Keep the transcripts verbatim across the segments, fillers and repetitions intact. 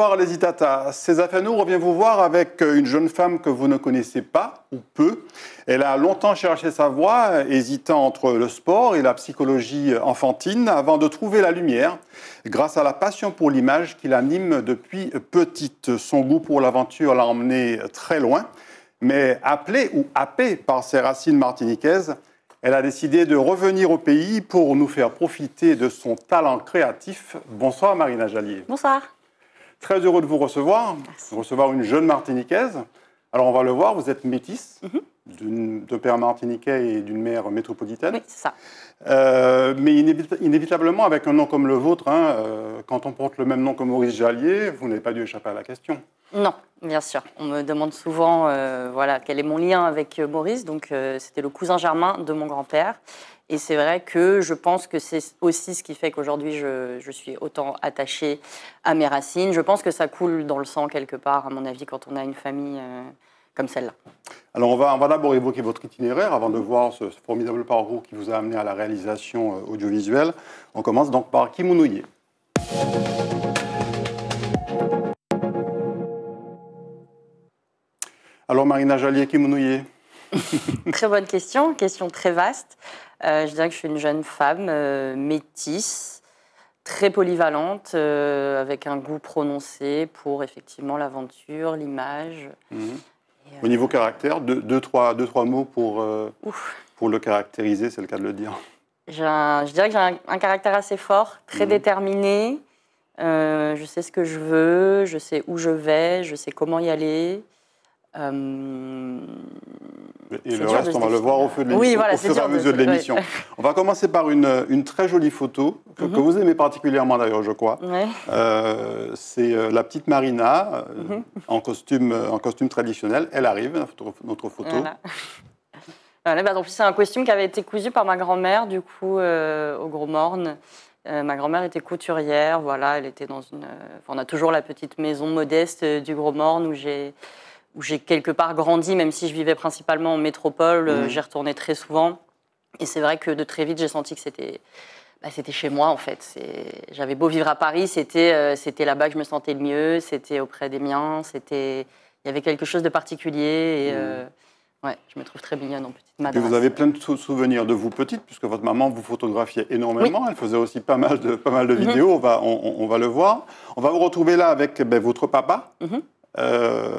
Bonsoir les Itata. César Fennou revient vous voir avec une jeune femme que vous ne connaissez pas ou peu. Elle a longtemps cherché sa voie, hésitant entre le sport et la psychologie enfantine, avant de trouver la lumière, grâce à la passion pour l'image qui l'anime depuis petite. Son goût pour l'aventure l'a emmenée très loin, mais appelée ou happée par ses racines martiniquaises, elle a décidé de revenir au pays pour nous faire profiter de son talent créatif. Bonsoir Marina Jallier. Bonsoir. Très heureux de vous recevoir, de recevoir une jeune Martiniquaise. Alors on va le voir, vous êtes métisse, mm-hmm. d'un père martiniquais et d'une mère métropolitaine. Oui, c'est ça. Euh, mais inévit- inévitablement, avec un nom comme le vôtre, hein, euh, quand on porte le même nom que Maurice Jallier, vous n'avez pas dû échapper à la question. Non, bien sûr. On me demande souvent euh, voilà, quel est mon lien avec Maurice. Donc euh, c'était le cousin germain de mon grand-père. Et c'est vrai que je pense que c'est aussi ce qui fait qu'aujourd'hui, je, je suis autant attachée à mes racines. Je pense que ça coule dans le sang quelque part, à mon avis, quand on a une famille euh, comme celle-là. Alors, on va, on va d'abord évoquer votre itinéraire avant de voir ce, ce formidable parcours qui vous a amené à la réalisation euh, audiovisuelle. On commence donc par Kimounouye. Alors, Marina Jallier, Kimounouye. Très bonne question, question très vaste. Euh, je dirais que je suis une jeune femme euh, métisse, très polyvalente, euh, avec un goût prononcé pour effectivement l'aventure, l'image. Mmh. Et, Au niveau caractère, deux, deux, trois, deux, trois mots pour, euh, Ouf. pour le caractériser, c'est le cas de le dire. J'ai un, je dirais que j'ai un, un caractère assez fort, très mmh. déterminé. Euh, je sais ce que je veux, je sais où je vais, je sais comment y aller. Euh... Et le reste, on va le voir au, feu de oui, voilà, au fur et à mesure de, de l'émission. Ouais. On va commencer par une, une très jolie photo, que, mm-hmm. que vous aimez particulièrement d'ailleurs, je crois. Ouais. Euh, c'est euh, la petite Marina, euh, mm-hmm. en, costume, en costume traditionnel. Elle arrive, notre, notre photo. Voilà. Voilà, bah, en plus, c'est un costume qui avait été cousu par ma grand-mère, du coup, euh, au Gros Morne. Euh, ma grand-mère était couturière, voilà, elle était dans une... Euh, on a toujours la petite maison modeste euh, du Gros Morne où j'ai... où j'ai quelque part grandi, même si je vivais principalement en métropole, mmh. j'y retournais très souvent. Et c'est vrai que de très vite, j'ai senti que c'était, bah, c'était chez moi, en fait. C'est... J'avais beau vivre à Paris, c'était, euh, c'était là-bas que je me sentais le mieux, c'était auprès des miens, c'était... il y avait quelque chose de particulier. Et, mmh. euh, ouais, je me trouve très mignonne en petite madame. Vous avez plein de souvenirs de vous petite, puisque votre maman vous photographiait énormément. Oui. Elle faisait aussi pas mal de, pas mal de vidéos, mmh. on, va, on, on va le voir. On va vous retrouver là avec ben, votre papa. Mmh. Euh,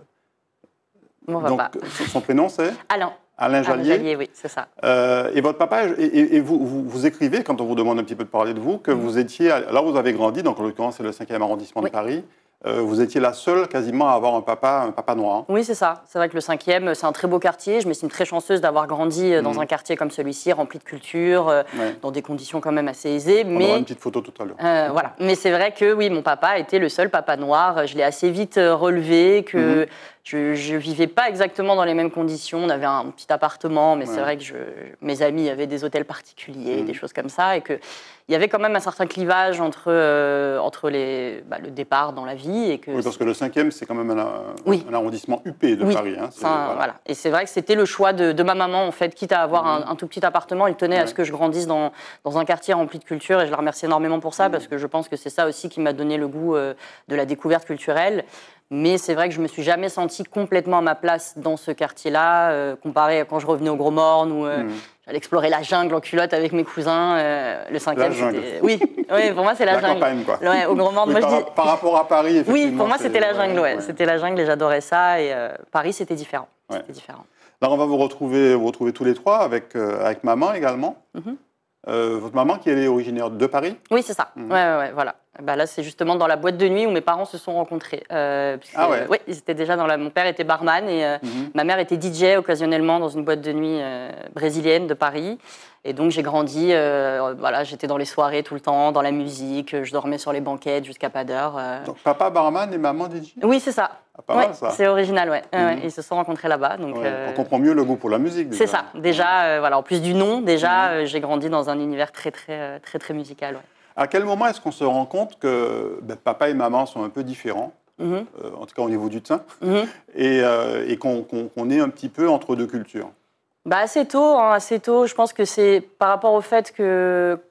Mon Donc, papa. Son prénom, c'est Alain. Alain Jallier. Alain Jallier, oui, c'est ça. Euh, et votre papa, et, et, et vous, vous, vous écrivez, quand on vous demande un petit peu de parler de vous, que mmh. vous étiez, là où vous avez grandi, donc en l'occurrence, c'est le cinquième arrondissement oui. de Paris, euh, vous étiez la seule quasiment à avoir un papa, un papa noir. Oui, c'est ça. C'est vrai que le cinquième, c'est un très beau quartier. Je m'estime très chanceuse d'avoir grandi dans mmh. un quartier comme celui-ci, rempli de culture, euh, ouais. dans des conditions quand même assez aisées. On mais... aura une petite photo tout à l'heure. Euh, voilà. Mais c'est vrai que oui, mon papa était le seul papa noir. Je l'ai assez vite relevé, que mmh. je ne vivais pas exactement dans les mêmes conditions. On avait un petit appartement, mais ouais. c'est vrai que je, mes amis avaient des hôtels particuliers, mmh. des choses comme ça, et que il y avait quand même un certain clivage entre, euh, entre les, bah, le départ dans la vie. Et que oui, parce que le cinquième, c'est quand même un, oui. un arrondissement huppé de oui. Paris. Hein. C'est, un, voilà. Voilà. Et c'est vrai que c'était le choix de, de ma maman, en fait, quitte à avoir mmh. un, un tout petit appartement. Il tenait ouais. à ce que je grandisse dans, dans un quartier rempli de culture, et je la remercie énormément pour ça, mmh. parce que je pense que c'est ça aussi qui m'a donné le goût euh, de la découverte culturelle. Mais c'est vrai que je ne me suis jamais sentie complètement à ma place dans ce quartier-là, euh, comparé à quand je revenais au Gros Morne, où euh, mmh. j'allais explorer la jungle en culotte avec mes cousins. Euh, le cinquième, c'était... Oui, oui, pour moi, c'est la, la jungle. Campagne, quoi. Ouais, au Gros Morne, oui, moi, par, je dis... par rapport à Paris, effectivement. Oui, pour moi, c'était la jungle, ouais. ouais. C'était la jungle et j'adorais ça. Et euh, Paris, c'était différent. Ouais. C'était différent. Alors, on va vous retrouver, vous retrouver tous les trois, avec, euh, avec maman également. Mm-hmm. Euh, votre maman, qui elle est originaire de Paris ? Oui, c'est ça. Mmh. Ouais, ouais, ouais, voilà. Bah là, c'est justement dans la boîte de nuit où mes parents se sont rencontrés. Euh, puisque, ah ouais. euh, oui, ils étaient déjà dans la... Mon père était barman et euh, mmh. ma mère était D J occasionnellement dans une boîte de nuit euh, brésilienne de Paris. Et donc, j'ai grandi, euh, voilà, j'étais dans les soirées tout le temps, dans la musique, je dormais sur les banquettes jusqu'à pas d'heure. Euh... Donc, papa barman et maman D J ? Oui, c'est ça. Ah, pas ouais, mal, ça. C'est original, ouais. Mmh. ouais. Ils se sont rencontrés là-bas. Donc, ouais. euh... On comprend mieux le goût pour la musique. C'est ça. Déjà, euh, voilà, en plus du nom, déjà, mmh. euh, j'ai grandi dans un univers très, très, très, très musical. Ouais. À quel moment est-ce qu'on se rend compte que ben, papa et maman sont un peu différents, mmh. euh, en tout cas au niveau du teint, mmh. et, euh, et qu'on, qu'on, qu'on est un petit peu entre deux cultures ? Bah assez tôt, hein, assez tôt. Je pense que c'est par rapport au fait que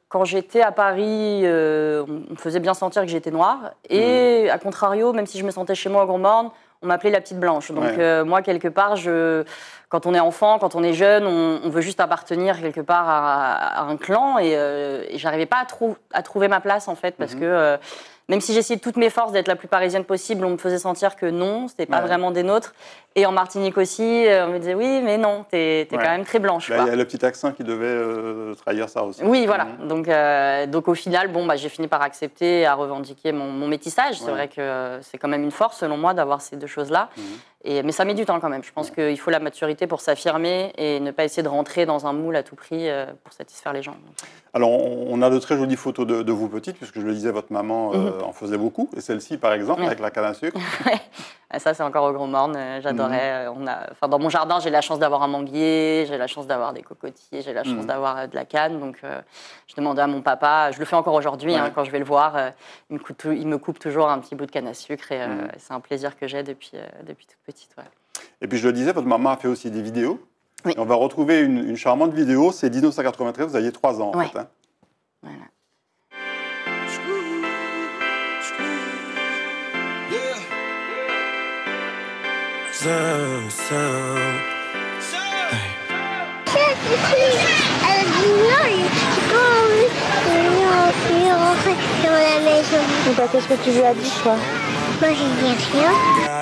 quand j'étais à Paris, euh, on me faisait bien sentir que j'étais noire. Et mmh. à contrario, même si je me sentais chez moi au Grand Morne, on m'appelait la petite blanche. Donc ouais. euh, moi, quelque part, je, quand on est enfant, quand on est jeune, on, on veut juste appartenir quelque part à, à un clan. Et, euh, et j'arrivais pas à, trou à trouver ma place, en fait, parce mmh. que euh, même si j'essayais de toutes mes forces d'être la plus parisienne possible, on me faisait sentir que non, c'était pas ouais. vraiment des nôtres. Et en Martinique aussi, on me disait oui, mais non, t'es ouais. quand même très blanche. Il y a le petit accent qui devait euh, trahir ça aussi. Oui, voilà. Mmh. Donc, euh, donc au final, bon, bah, j'ai fini par accepter, à revendiquer mon, mon métissage. Ouais. C'est vrai que euh, c'est quand même une force, selon moi, d'avoir ces deux choses-là. Mmh. Et, mais ça met du temps quand même. Je pense ouais. qu'il faut la maturité pour s'affirmer et ne pas essayer de rentrer dans un moule à tout prix euh, pour satisfaire les gens. Alors, on a de très jolies photos de, de vous petites, puisque je le disais, votre maman euh, mmh. en faisait beaucoup. Et celle-ci, par exemple, ouais. avec la canne à sucre. Ça, c'est encore au Grand Morne. J'adorais. Mmh. On a, enfin, dans mon jardin, j'ai la chance d'avoir un manguier, j'ai la chance d'avoir des cocotiers, j'ai la chance mmh. d'avoir de la canne. Donc, euh, je demandais à mon papa, je le fais encore aujourd'hui, ouais. hein, quand je vais le voir, euh, il, me coupe, il me coupe toujours un petit bout de canne à sucre. Et euh, mmh. c'est un plaisir que j'ai depuis, euh, depuis toute petite. Ouais. Et puis, je le disais, votre maman a fait aussi des vidéos. Oui. Et on va retrouver une, une charmante vidéo. C'est dix-neuf cent quatre-vingt-treize, vous aviez trois ans, en ouais. fait. Hein. Voilà. Sound, sound. Bah, qu'est-ce que tu lui as dit, toi? Moi, j'ai dit rien.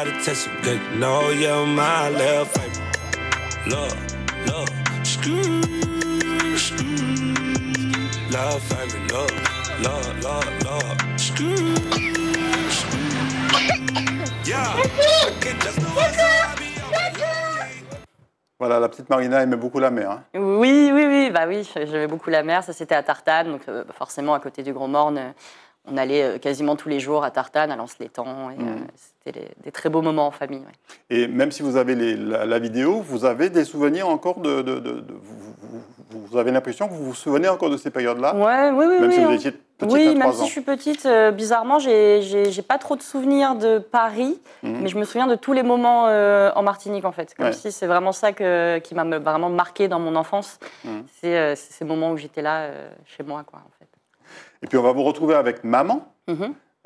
Voilà, la petite Marina aimait beaucoup la mer. Hein. Oui, oui, oui, bah oui, j'aimais beaucoup la mer. Ça, c'était à Tartane, donc euh, forcément à côté du Grand Morne. Euh, on allait euh, quasiment tous les jours à Tartane, à Lens-l'Étang. Mmh. Euh, c'était des, des très beaux moments en famille. Ouais. Et même si vous avez les, la, la vidéo, vous avez des souvenirs encore de... de, de, de vous, vous, vous avez l'impression que vous vous souvenez encore de ces périodes-là? Ouais, oui, oui. Même oui, si on... vous étiez petite Oui, à même trois si ans. je suis petite, euh, bizarrement, j'ai pas trop de souvenirs de Paris, mmh. mais je me souviens de tous les moments euh, en Martinique, en fait. Comme ouais. si c'est vraiment ça que, qui m'a vraiment marqué dans mon enfance. Mmh. C'est euh, ces moments où j'étais là, euh, chez moi, quoi, en fait. Et puis, on va vous retrouver avec maman. Mmh.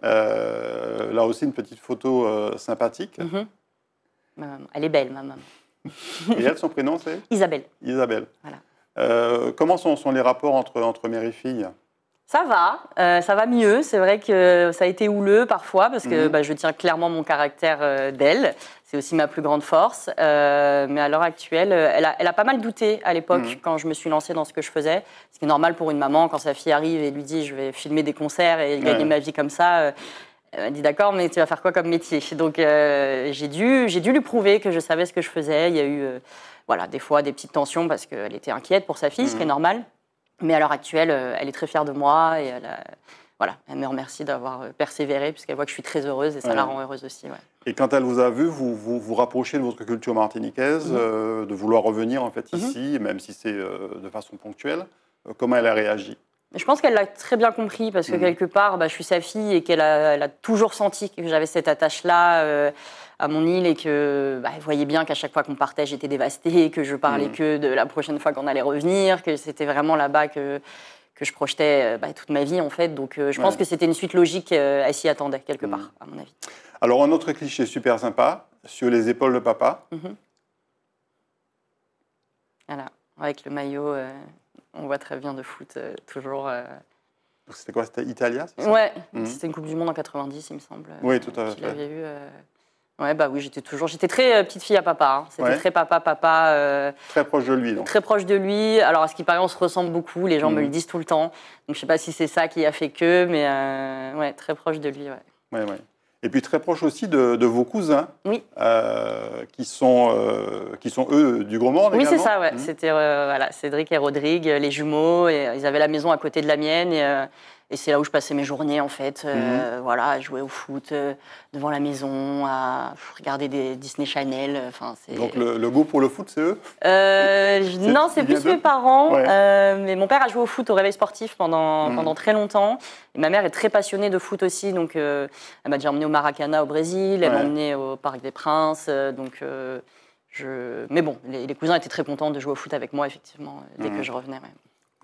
Euh, là aussi, une petite photo euh, sympathique. Mmh. Ma maman. Elle est belle, ma maman. Et elle, son prénom, c'est Isabelle. Isabelle. Voilà. Euh, comment sont, sont les rapports entre, entre mère et fille? Ça va, euh, ça va mieux. C'est vrai que ça a été houleux parfois parce que mmh. bah, je tiens clairement mon caractère euh, d'elle. C'est aussi ma plus grande force. Euh, mais à l'heure actuelle, elle a, elle a pas mal douté à l'époque mmh. quand je me suis lancée dans ce que je faisais. Ce qui est normal pour une maman quand sa fille arrive et lui dit « je vais filmer des concerts et gagner ouais. ma vie comme ça euh, ». Elle m'a dit « d'accord, mais tu vas faire quoi comme métier ?» Donc euh, j'ai dû, j'ai dû lui prouver que je savais ce que je faisais. Il y a eu euh, voilà, des fois des petites tensions parce qu'elle était inquiète pour sa fille, mmh. ce qui est normal. Mais à l'heure actuelle, elle est très fière de moi et elle, a, voilà, elle me remercie d'avoir persévéré puisqu'elle voit que je suis très heureuse et ça ouais. la rend heureuse aussi. Ouais. Et quand elle vous a vu, vous vous, vous rapprochez de votre culture martiniquaise, mmh. euh, de vouloir revenir en fait ici, mmh. même si c'est euh, de façon ponctuelle. Euh, comment elle a réagi? Je pense qu'elle l'a très bien compris parce que mmh. quelque part, bah, je suis sa fille et qu'elle a, elle a toujours senti que j'avais cette attache-là euh, à mon île et que bah, elle voyait bien qu'à chaque fois qu'on partait, j'étais dévastée, que je parlais mmh. que de la prochaine fois qu'on allait revenir, que c'était vraiment là-bas que, que je projetais bah, toute ma vie en fait. Donc euh, je pense ouais. que c'était une suite logique, euh, elle s'y attendait quelque part, mmh. à mon avis. Alors un autre cliché super sympa, sur les épaules de papa. Mmh. Voilà, avec le maillot... Euh... On voit très bien de foot, euh, toujours. Euh... C'était quoi? C'était Italia? Ouais, mmh. c'était une Coupe du Monde en quatre-vingt-dix, il me semble. Oui, tout à fait. Qu'il avait eu. Euh... Ouais, bah oui, j'étais toujours. J'étais très euh, petite fille à papa. Hein. C'était ouais. très papa, papa. Euh... Très proche de lui, donc. Très proche de lui. Alors, à ce qui paraît, on se ressemble beaucoup. Les gens mmh. me le disent tout le temps. Donc, je sais pas si c'est ça qui a fait que, mais euh... ouais, très proche de lui, ouais. Ouais, ouais. Et puis très proche aussi de, de vos cousins, oui. euh, qui, sont, euh, qui sont eux du Grand Morne oui, également. Oui, c'est ça, ouais. Mmh. C'était euh, voilà, Cédric et Rodrigue, les jumeaux. Et, euh, ils avaient la maison à côté de la mienne. Et, euh, et c'est là où je passais mes journées, en fait. Euh, mmh. Voilà, à jouer au foot euh, devant la maison, à regarder des Disney Channel. Enfin, donc le, le goût pour le foot, c'est eux euh, Non, c'est plus mes parents. Ouais. Euh, mais mon père a joué au foot au réveil sportif pendant, mmh. pendant très longtemps. Et ma mère est très passionnée de foot aussi. Donc, euh, elle m'a déjà emmenée au Maracana au Brésil. Elle ouais. m'a emmenée au Parc des Princes. Euh, donc, euh, je... Mais bon, les, les cousins étaient très contents de jouer au foot avec moi, effectivement, dès mmh. que je revenais. Ouais.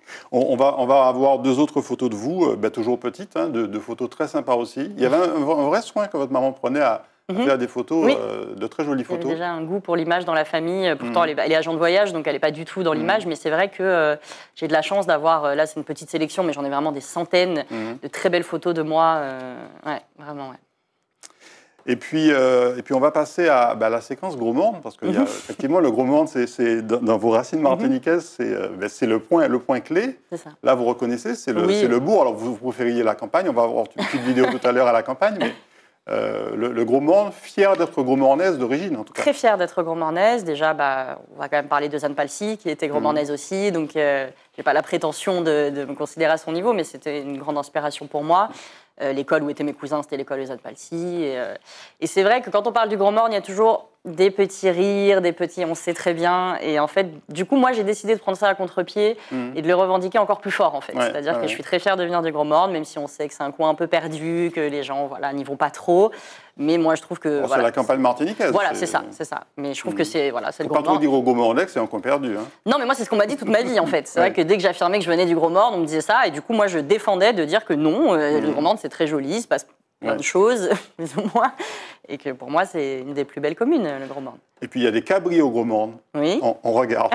On, on, va, on va avoir deux autres photos de vous, euh, bah, toujours petites, hein, de, de photos très sympas aussi. Il y avait un, un vrai soin que votre maman prenait à, à Mhm. faire des photos, Oui. euh, de très jolies Il y avait photos. déjà un goût pour l'image dans la famille. Pourtant, Mhm. elle, est, elle est agent de voyage, donc elle n'est pas du tout dans Mhm. l'image. Mais c'est vrai que euh, j'ai de la chance d'avoir, euh, là c'est une petite sélection, mais j'en ai vraiment des centaines Mhm. de très belles photos de moi. Euh, ouais, vraiment, ouais. Et puis, euh, et puis on va passer à bah, la séquence Gros Morne, parce que y a, effectivement, le Gros Morne, c'est, c'est, dans, dans vos racines martiniquaises, c'est, euh, bah, c'est le, point, le point clé. C'est ça. Là, vous reconnaissez, c'est le, Oui. c'est le bourg. Alors, vous, vous préfériez la campagne. On va avoir une petite vidéo tout à l'heure à la campagne. Mais euh, le, le Gros Morne, fier d'être Gros Mornaise d'origine, en tout cas. Très fière d'être Gros-Mornaise. Déjà, bah, on va quand même parler de Zane Palsy, qui était Gros-Mornaise aussi. Donc, euh, je n'ai pas la prétention de, de me considérer à son niveau, mais c'était une grande inspiration pour moi. Euh, l'école où étaient mes cousins, c'était l'école de Zane Palsy. Et, euh, et c'est vrai que quand on parle du Gros Morne, il y a toujours des petits rires, des petits on sait très bien. Et en fait, du coup, moi, j'ai décidé de prendre ça à contre-pied Mhm. et de le revendiquer encore plus fort, en fait. Ouais, C'est-à-dire ouais, que ouais. je suis très fière de venir du Gros Morne, même si on sait que c'est un coin un peu perdu, que les gens voilà, n'y vont pas trop. Mais moi, je trouve que... Bon, voilà, c'est la campagne martiniquaise. Voilà, c'est ça, c'est ça. Mais je trouve Mhm. que c'est voilà, c'est Faut le pas Gros trop Morne. dire au Gros Mornais que c'est un coin perdu. Hein. Non, mais moi, c'est ce qu'on m'a dit toute ma vie, en fait. C'est Ouais. vrai que dès que j'affirmais que je venais du Gros Morne, on me disait ça. Et du coup, moi, je défendais de dire que non, euh, Mhm. le Gros Morne, c'est très joli, il se passe plein Ouais. de choses, plus ou moins. Et que pour moi, c'est une des plus belles communes, le Gros Morne. Et puis, il y a des cabris au Gros Morne. Oui. On, on regarde.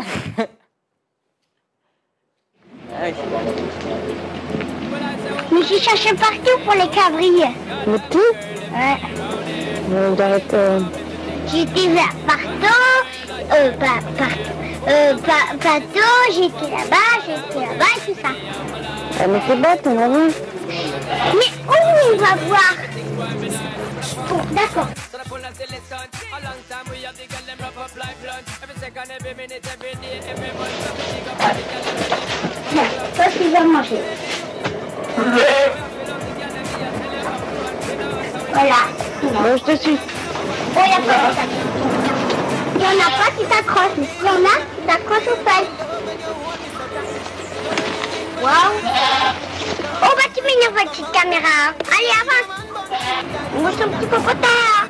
Ah oui. Mais j'ai cherché partout pour les cabris. Mais tout Ouais. euh, dans être, euh, J'étais vers partout, euh, pas partout, euh, pas, partout, j'étais là-bas, j'étais là-bas et tout ça. ah, mais c'est bête, ton maman. Mais où on va voir? Bon, d'accord. Bon, toi tu vas manger. Voilà. Bon, je te suis. Oh, il y a pas de ça. Il y en a pas qui s'accrochent. Il y en a qui s'accrochent au sol. Waouh. Oh, bah tu m'énerves votre petite caméra. Allez, avance. Moi, je suis un petit cocotin.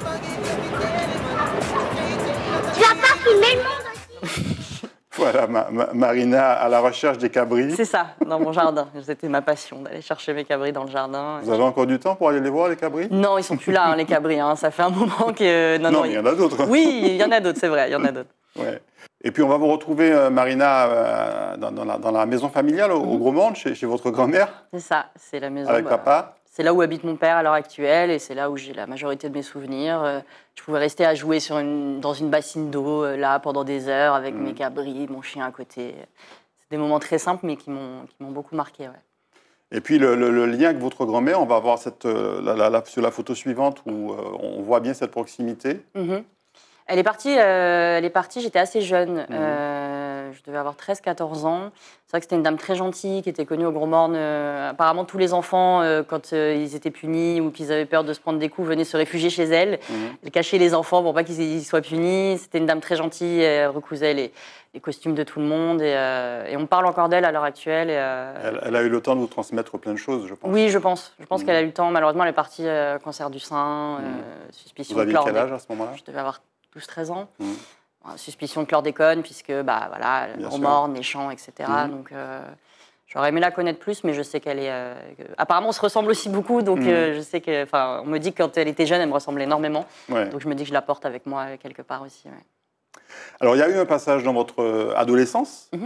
Tu vas pas filmer le monde aussi. Voilà, ma- ma- Marina à la recherche des cabris. C'est ça, dans mon jardin. C'était ma passion, d'aller chercher mes cabris dans le jardin. Vous avez encore du temps pour aller les voir, les cabris? Non, ils sont plus là, hein, les cabris. Hein. Ça fait un moment que... Non, mais il y en a d'autres. Oui, il y en a d'autres, c'est vrai, il y en a d'autres. Ouais. Et puis on va vous retrouver, euh, Marina, euh, dans, dans la, dans la maison familiale au, au Gros Morne, chez, chez votre grand-mère, C'est ça, c'est la maison. avec bah, papa. C'est là où habite mon père à l'heure actuelle et c'est là où j'ai la majorité de mes souvenirs. Euh, Je pouvais rester à jouer sur une, dans une bassine d'eau, euh, là, pendant des heures, avec Mm. mes cabris, mon chien à côté. C'est des moments très simples, mais qui m'ont qui m'ont beaucoup marqué. Ouais. Et puis le, le- le lien avec votre grand-mère, on va voir cette, euh, la, la- la- sur la photo suivante où euh, on voit bien cette proximité. Mhm. Elle est partie, euh, elle est partie, j'étais assez jeune. Mhm. Euh, je devais avoir treize quatorze ans. C'est vrai que c'était une dame très gentille qui était connue au Gros Morne. Euh, apparemment, tous les enfants, euh, quand euh, ils étaient punis ou qu'ils avaient peur de se prendre des coups, venaient se réfugier chez elle. Mhm. Elle cachait les enfants pour pas qu'ils ils soient punis. C'était une dame très gentille. Elle recousait les, les costumes de tout le monde. Et, euh, et on parle encore d'elle à l'heure actuelle. Et, euh, Elle, elle a eu le temps de vous transmettre plein de choses, je pense. oui, je pense. Je pense Mhm. qu'elle a eu le temps. Malheureusement, elle est partie euh, cancer du sein, euh, suspicion Vous de aviez quel chlordécone. âge à ce moment-là? Je devais avoir douze treize ans. Mhm. Bon, suspicion de chlordécone, puisque, bah, voilà, Bien Gros sûr. Morne, les champs, et cetera. Mhm. Donc, euh, j'aurais aimé la connaître plus, mais je sais qu'elle est... euh, que- Apparemment, on se ressemble aussi beaucoup, donc Mhm. euh, je sais que... Enfin, on me dit que quand elle était jeune, elle me ressemblait énormément. Ouais. Donc, je me dis que je la porte avec moi euh, quelque part aussi. Ouais. Alors, il y a eu un passage dans votre euh, adolescence Mhm.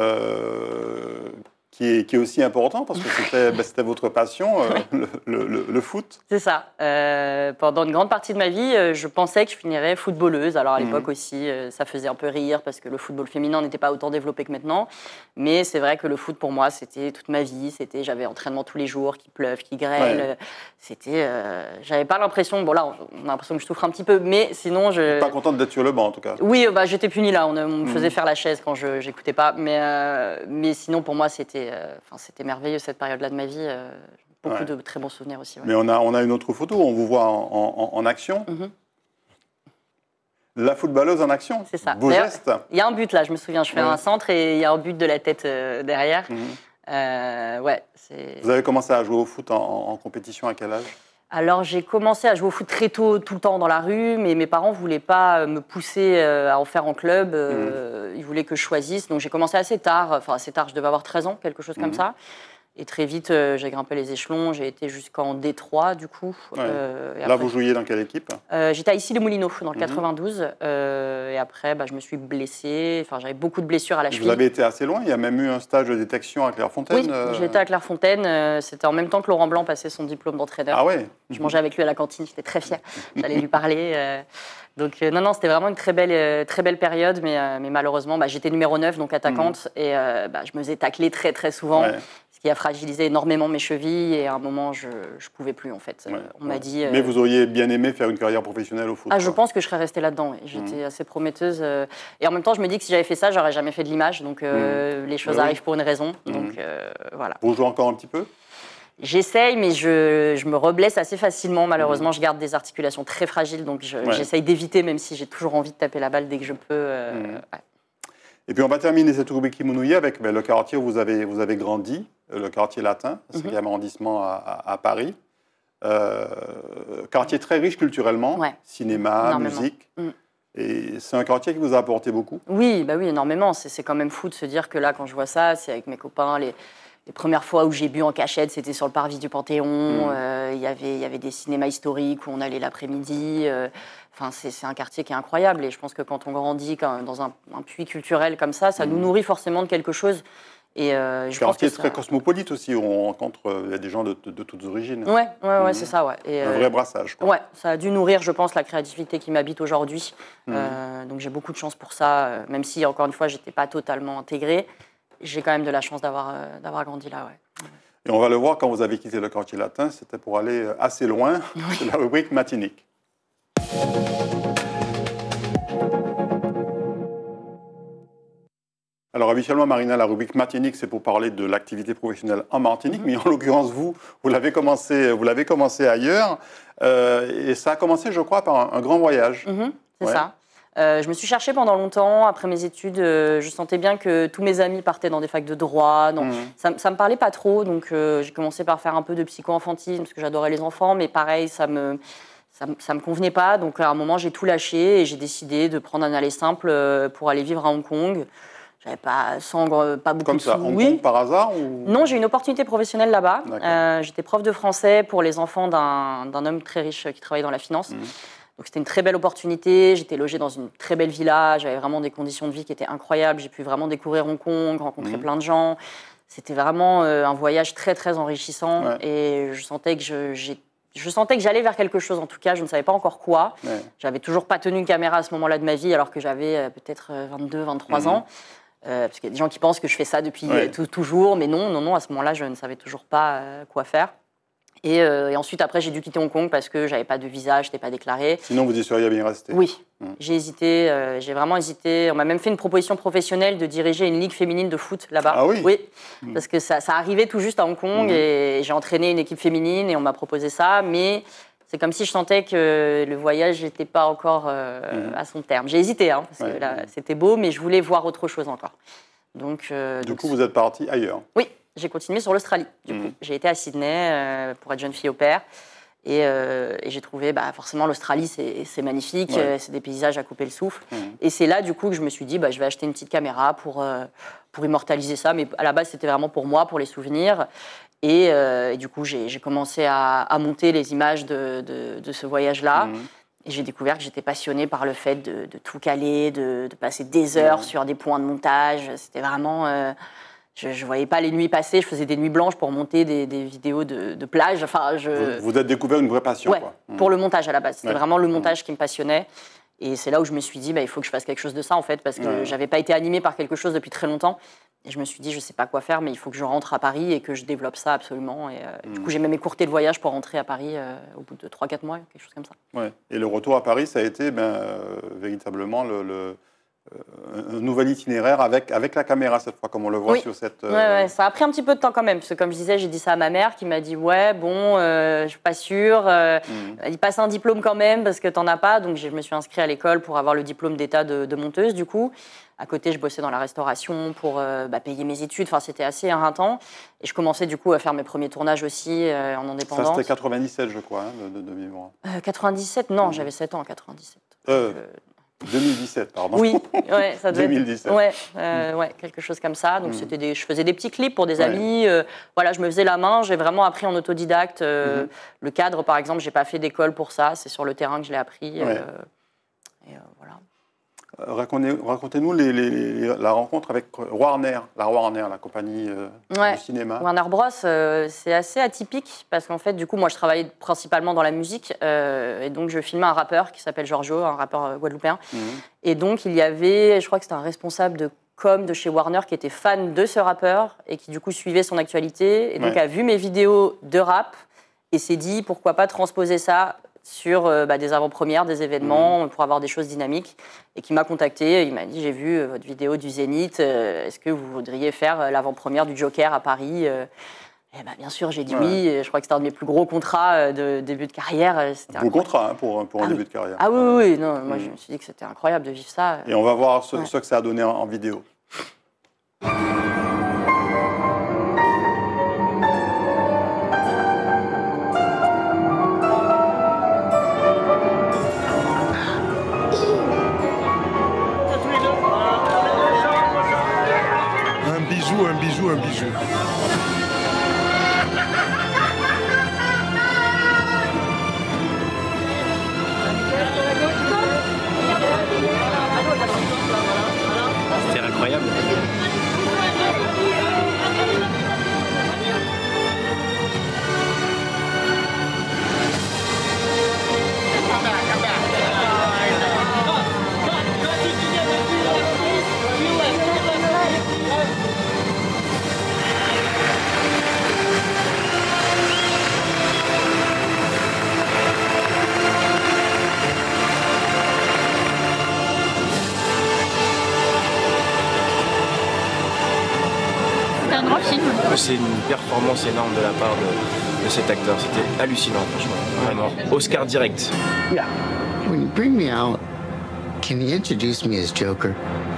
euh, qui, est, qui est aussi important parce que c'était ben, c'était votre passion, euh, le, le- le- le foot. C'est ça. Euh, pendant une grande partie de ma vie, euh, je pensais que je finirais footballeuse. Alors à Mhm. l'époque aussi, euh, ça faisait un peu rire parce que le football féminin n'était pas autant développé que maintenant. Mais c'est vrai que le foot pour moi, c'était toute ma vie. C'était, j'avais entraînement tous les jours, qu'il pleuve, qu'il grêle. Ouais. C'était, euh, j'avais pas l'impression. Bon là, on a l'impression que je souffre un petit peu, mais sinon je. Pas contente d'être sur le banc, en tout cas. Oui, euh, bah, j'étais punie là. On, euh, on me Mhm. faisait faire la chaise quand je n'écoutais pas. Mais, euh, mais sinon, pour moi, c'était, euh, enfin, c'était merveilleux cette période-là de ma vie. euh, beaucoup Ouais. de très bons souvenirs aussi. ouais. Mais on a, on a une autre photo où on vous voit en, en- en action. Mhm. La footballeuse en action. C'est ça. Beau D'ailleurs, geste. Il y a un but là, je me souviens, je fais Ouais. un centre et il y a un but de la tête euh, derrière. Mhm. Euh, ouais, c'est. Vous avez commencé à jouer au foot en, en- en compétition à quel âge? Alors, j'ai commencé à jouer au foot très tôt, tout le temps dans la rue, mais mes parents ne voulaient pas me pousser à en faire en club. Euh, mmh. Ils voulaient que je choisisse. Donc, j'ai commencé assez tard. Enfin, assez tard, je devais avoir treize ans, quelque chose mmh. comme ça. Et très vite, euh, j'ai grimpé les échelons. J'ai été jusqu'en D trois, du coup. Ouais. Euh, Là, vous jouiez dans quelle équipe? euh, J'étais à Issy-les-Moulineaux, dans le quatre-vingt-douze. Mmh. Euh, et après, bah, je me suis blessée. Enfin, j'avais beaucoup de blessures à la cheville. Vous avez été assez loin. Il y a même eu un stage de détection à Clairefontaine. Oui, euh... j'ai été à Clairefontaine. Euh, C'était en même temps que Laurent Blanc passait son diplôme d'entraîneur. Ah ouais. Je mangeais avec lui à la cantine. J'étais très fière. J'allais lui parler. Euh... Donc, euh, non, non, c'était vraiment une très belle, euh, très belle période. Mais, euh, mais malheureusement, bah, j'étais numéro neuf, donc attaquante. Mmh. Et euh, bah, je me faisais tacler très, très souvent. Ouais. Qui a fragilisé énormément mes chevilles et à un moment je ne pouvais plus en fait. Ouais, on m'a ouais. dit. Mais euh... vous auriez bien aimé faire une carrière professionnelle au foot? Ah, je pense que je serais restée là-dedans. J'étais mmh. assez prometteuse euh... et en même temps je me dis que si j'avais fait ça, j'aurais jamais fait de l'image. Donc euh, mmh. les choses bah, arrivent oui. pour une raison. Mmh. Donc euh, voilà. Vous jouez encore un petit peu? J'essaye, mais je, je me reblesse assez facilement. Malheureusement, mmh. je garde des articulations très fragiles, donc je, ouais. j'essaye d'éviter, même si j'ai toujours envie de taper la balle dès que je peux. Euh... Mmh. Ouais. Et puis on va terminer cette rubrique Kimounouye avec ben, le quartier où vous avez, vous avez grandi, le quartier latin, le cinquième mm-hmm. arrondissement à, à, à Paris. Euh, quartier très riche culturellement, ouais. cinéma, musique. Mm. Et c'est un quartier qui vous a apporté beaucoup? Oui, bah oui, énormément. C'est, c'est quand même fou de se dire que là, quand je vois ça, c'est avec mes copains, les, les premières fois où j'ai bu en cachette, c'était sur le parvis du Panthéon. Mm. Euh, y avait, y avait des cinémas historiques où on allait l'après-midi. Euh, Enfin, c'est, c'est un quartier qui est incroyable et je pense que quand on grandit quand, dans un, un puits culturel comme ça, ça mmh. nous nourrit forcément de quelque chose. Et euh, je quartier pense que très ça... cosmopolite aussi, où on rencontre il y a des gens de, de, de toutes origines. Ouais, ouais, ouais mmh. c'est ça, ouais. Et, un euh, vrai brassage. Quoi. Ouais, ça a dû nourrir, je pense, la créativité qui m'habite aujourd'hui. Mmh. Euh, donc j'ai beaucoup de chance pour ça, même si encore une fois, j'étais pas totalement intégrée. J'ai quand même de la chance d'avoir euh, d'avoir grandi là, ouais. Et on va le voir quand vous avez quitté le quartier latin, c'était pour aller assez loin. Oui. C'est la rubrique Matinique. Alors habituellement, Marina, la rubrique Martinique, c'est pour parler de l'activité professionnelle en Martinique, mmh. mais en l'occurrence, vous, vous l'avez commencé, vous l'avez commencé ailleurs, euh, et ça a commencé, je crois, par un, un grand voyage. Mmh, c'est ouais. ça. Euh, je me suis cherchée pendant longtemps. Après mes études, euh, je sentais bien que tous mes amis partaient dans des facs de droit. Donc mmh. ça, ça me parlait pas trop, donc euh, j'ai commencé par faire un peu de psycho-enfantisme, parce que j'adorais les enfants, mais pareil, ça me... Ça ne me convenait pas, donc à un moment, j'ai tout lâché et j'ai décidé de prendre un aller simple pour aller vivre à Hong Kong. J'avais pas, sans, pas beaucoup Comme de sous. Comme ça, Hong oui. Kong par hasard ou... Non, j'ai eu une opportunité professionnelle là-bas. Euh, j'étais prof de français pour les enfants d'un, d'un homme très riche qui travaillait dans la finance. Mmh. Donc c'était une très belle opportunité. J'étais logée dans une très belle villa. J'avais vraiment des conditions de vie qui étaient incroyables. J'ai pu vraiment découvrir Hong Kong, rencontrer mmh. plein de gens. C'était vraiment euh, un voyage très, très enrichissant. Ouais. Et je sentais que je, j'ai Je sentais que j'allais vers quelque chose, en tout cas, je ne savais pas encore quoi. Ouais. J'avais toujours pas tenu une caméra à ce moment-là de ma vie, alors que j'avais euh, peut-être vingt-deux, vingt-trois mmh. ans. Euh, parce qu'il y a des gens qui pensent que je fais ça depuis ouais. tout, toujours, mais non, non, non, à ce moment-là, je ne savais toujours pas euh, quoi faire. Et, euh, et ensuite, après, j'ai dû quitter Hong Kong parce que j'avais pas de visa, je n'étais pas déclarée. Sinon, vous y seriez bien resté. Oui, mmh. j'ai hésité, euh, j'ai vraiment hésité. On m'a même fait une proposition professionnelle de diriger une ligue féminine de foot là-bas. Ah oui. Oui, mmh. parce que ça, ça arrivait tout juste à Hong Kong mmh. et j'ai entraîné une équipe féminine et on m'a proposé ça, mais c'est comme si je sentais que le voyage n'était pas encore euh, mmh. à son terme. J'ai hésité, hein, parce ouais. que là, c'était beau, mais je voulais voir autre chose encore. Donc, euh, du donc, coup, vous êtes parti ailleurs. Oui. J'ai continué sur l'Australie, du mmh. coup. J'ai été à Sydney euh, pour être jeune fille au pair. Et, euh, et j'ai trouvé, bah, forcément, l'Australie, c'est, c'est magnifique. Ouais. Euh, c'est des paysages à couper le souffle. Mmh. Et c'est là, du coup, que je me suis dit, bah, je vais acheter une petite caméra pour, euh, pour immortaliser ça. Mais à la base, c'était vraiment pour moi, pour les souvenirs. Et, euh, et du coup, j'ai, j'ai commencé à, à monter les images de, de, de ce voyage-là. Mmh. Et j'ai découvert que j'étais passionnée par le fait de, de tout caler, de, de passer des heures mmh. sur des points de montage. C'était vraiment... Euh, Je ne voyais pas les nuits passer, je faisais des nuits blanches pour monter des, des vidéos de, de plage. Enfin, je... Vous, vous êtes découvert une vraie passion, ouais, quoi. Pour le montage à la base. C'était ouais. vraiment le montage mmh. qui me passionnait. Et c'est là où je me suis dit, bah, il faut que je fasse quelque chose de ça, en fait, parce que ouais. je n'avais pas été animée par quelque chose depuis très longtemps. Et je me suis dit, je ne sais pas quoi faire, mais il faut que je rentre à Paris et que je développe ça absolument. Et, euh, mmh. du coup, j'ai même écourté le voyage pour rentrer à Paris euh, au bout de trois quatre mois, quelque chose comme ça. Ouais. Et le retour à Paris, ça a été ben, euh, véritablement le... le... un nouvel itinéraire avec, avec la caméra cette fois, comme on le voit oui. sur cette... Euh... Ouais, ouais, ça a pris un petit peu de temps quand même, parce que comme je disais, j'ai dit ça à ma mère qui m'a dit « ouais, bon, euh, je suis pas sûre, euh, mmh. il passe un diplôme quand même parce que t'en as pas », donc je me suis inscrite à l'école pour avoir le diplôme d'état de, de monteuse du coup. À côté, je bossais dans la restauration pour euh, bah, payer mes études, enfin c'était assez éreintant. Et je commençais du coup à faire mes premiers tournages aussi euh, en indépendance. Ça c'était quatre-vingt-dix-sept je crois, hein, de, de, de mémoire. Euh, quatre-vingt-dix-sept, non, mmh. j'avais sept ans en quatre-vingt-dix-sept. Euh... Donc, euh... deux mille dix-sept, pardon. Oui, ouais, ça devait deux mille dix-sept. Être, ouais, euh, mmh. ouais, quelque chose comme ça. Donc, mmh. c'était des, je faisais des petits clips pour des ouais. amis. Euh, voilà, je me faisais la main. J'ai vraiment appris en autodidacte. Euh, mmh. Le cadre, par exemple, j'ai pas fait d'école pour ça. C'est sur le terrain que je l'ai appris. Ouais. Euh, et euh, voilà. Racontez-nous les, les, les, la rencontre avec Warner, la Warner, la compagnie euh, ouais. du cinéma. Warner Bros, euh, c'est assez atypique parce qu'en fait, du coup, moi, je travaillais principalement dans la musique euh, et donc je filmais un rappeur qui s'appelle Giorgio, un rappeur euh, guadeloupéen. Mmh. Et donc, il y avait, je crois que c'était un responsable de com de chez Warner qui était fan de ce rappeur et qui, du coup, suivait son actualité et donc ouais. a vu mes vidéos de rap et s'est dit, pourquoi pas transposer ça sur euh, bah, des avant-premières, des événements, mmh. pour avoir des choses dynamiques, et qui m'a contacté. Il m'a dit, j'ai vu euh, votre vidéo du Zénith, euh, est-ce que vous voudriez faire euh, l'avant-première du Joker à Paris euh, et bah, bien sûr, j'ai dit ouais. oui, et je crois que c'était un de mes plus gros contrats euh, de début de carrière. Beau contrat hein, pour, pour un ah, début oui. de carrière. Ah oui, oui, oui. Non, mmh. moi je me suis dit que c'était incroyable de vivre ça. Et on va voir ce, ouais. ce que ça a donné en, en vidéo. Un bijou, un bijou. C'était incroyable. C'est une performance énorme de la part de, de cet acteur. C'était hallucinant, franchement. Vraiment. Oscar direct. Yeah. When you bring me out, can you introduce me as Joker?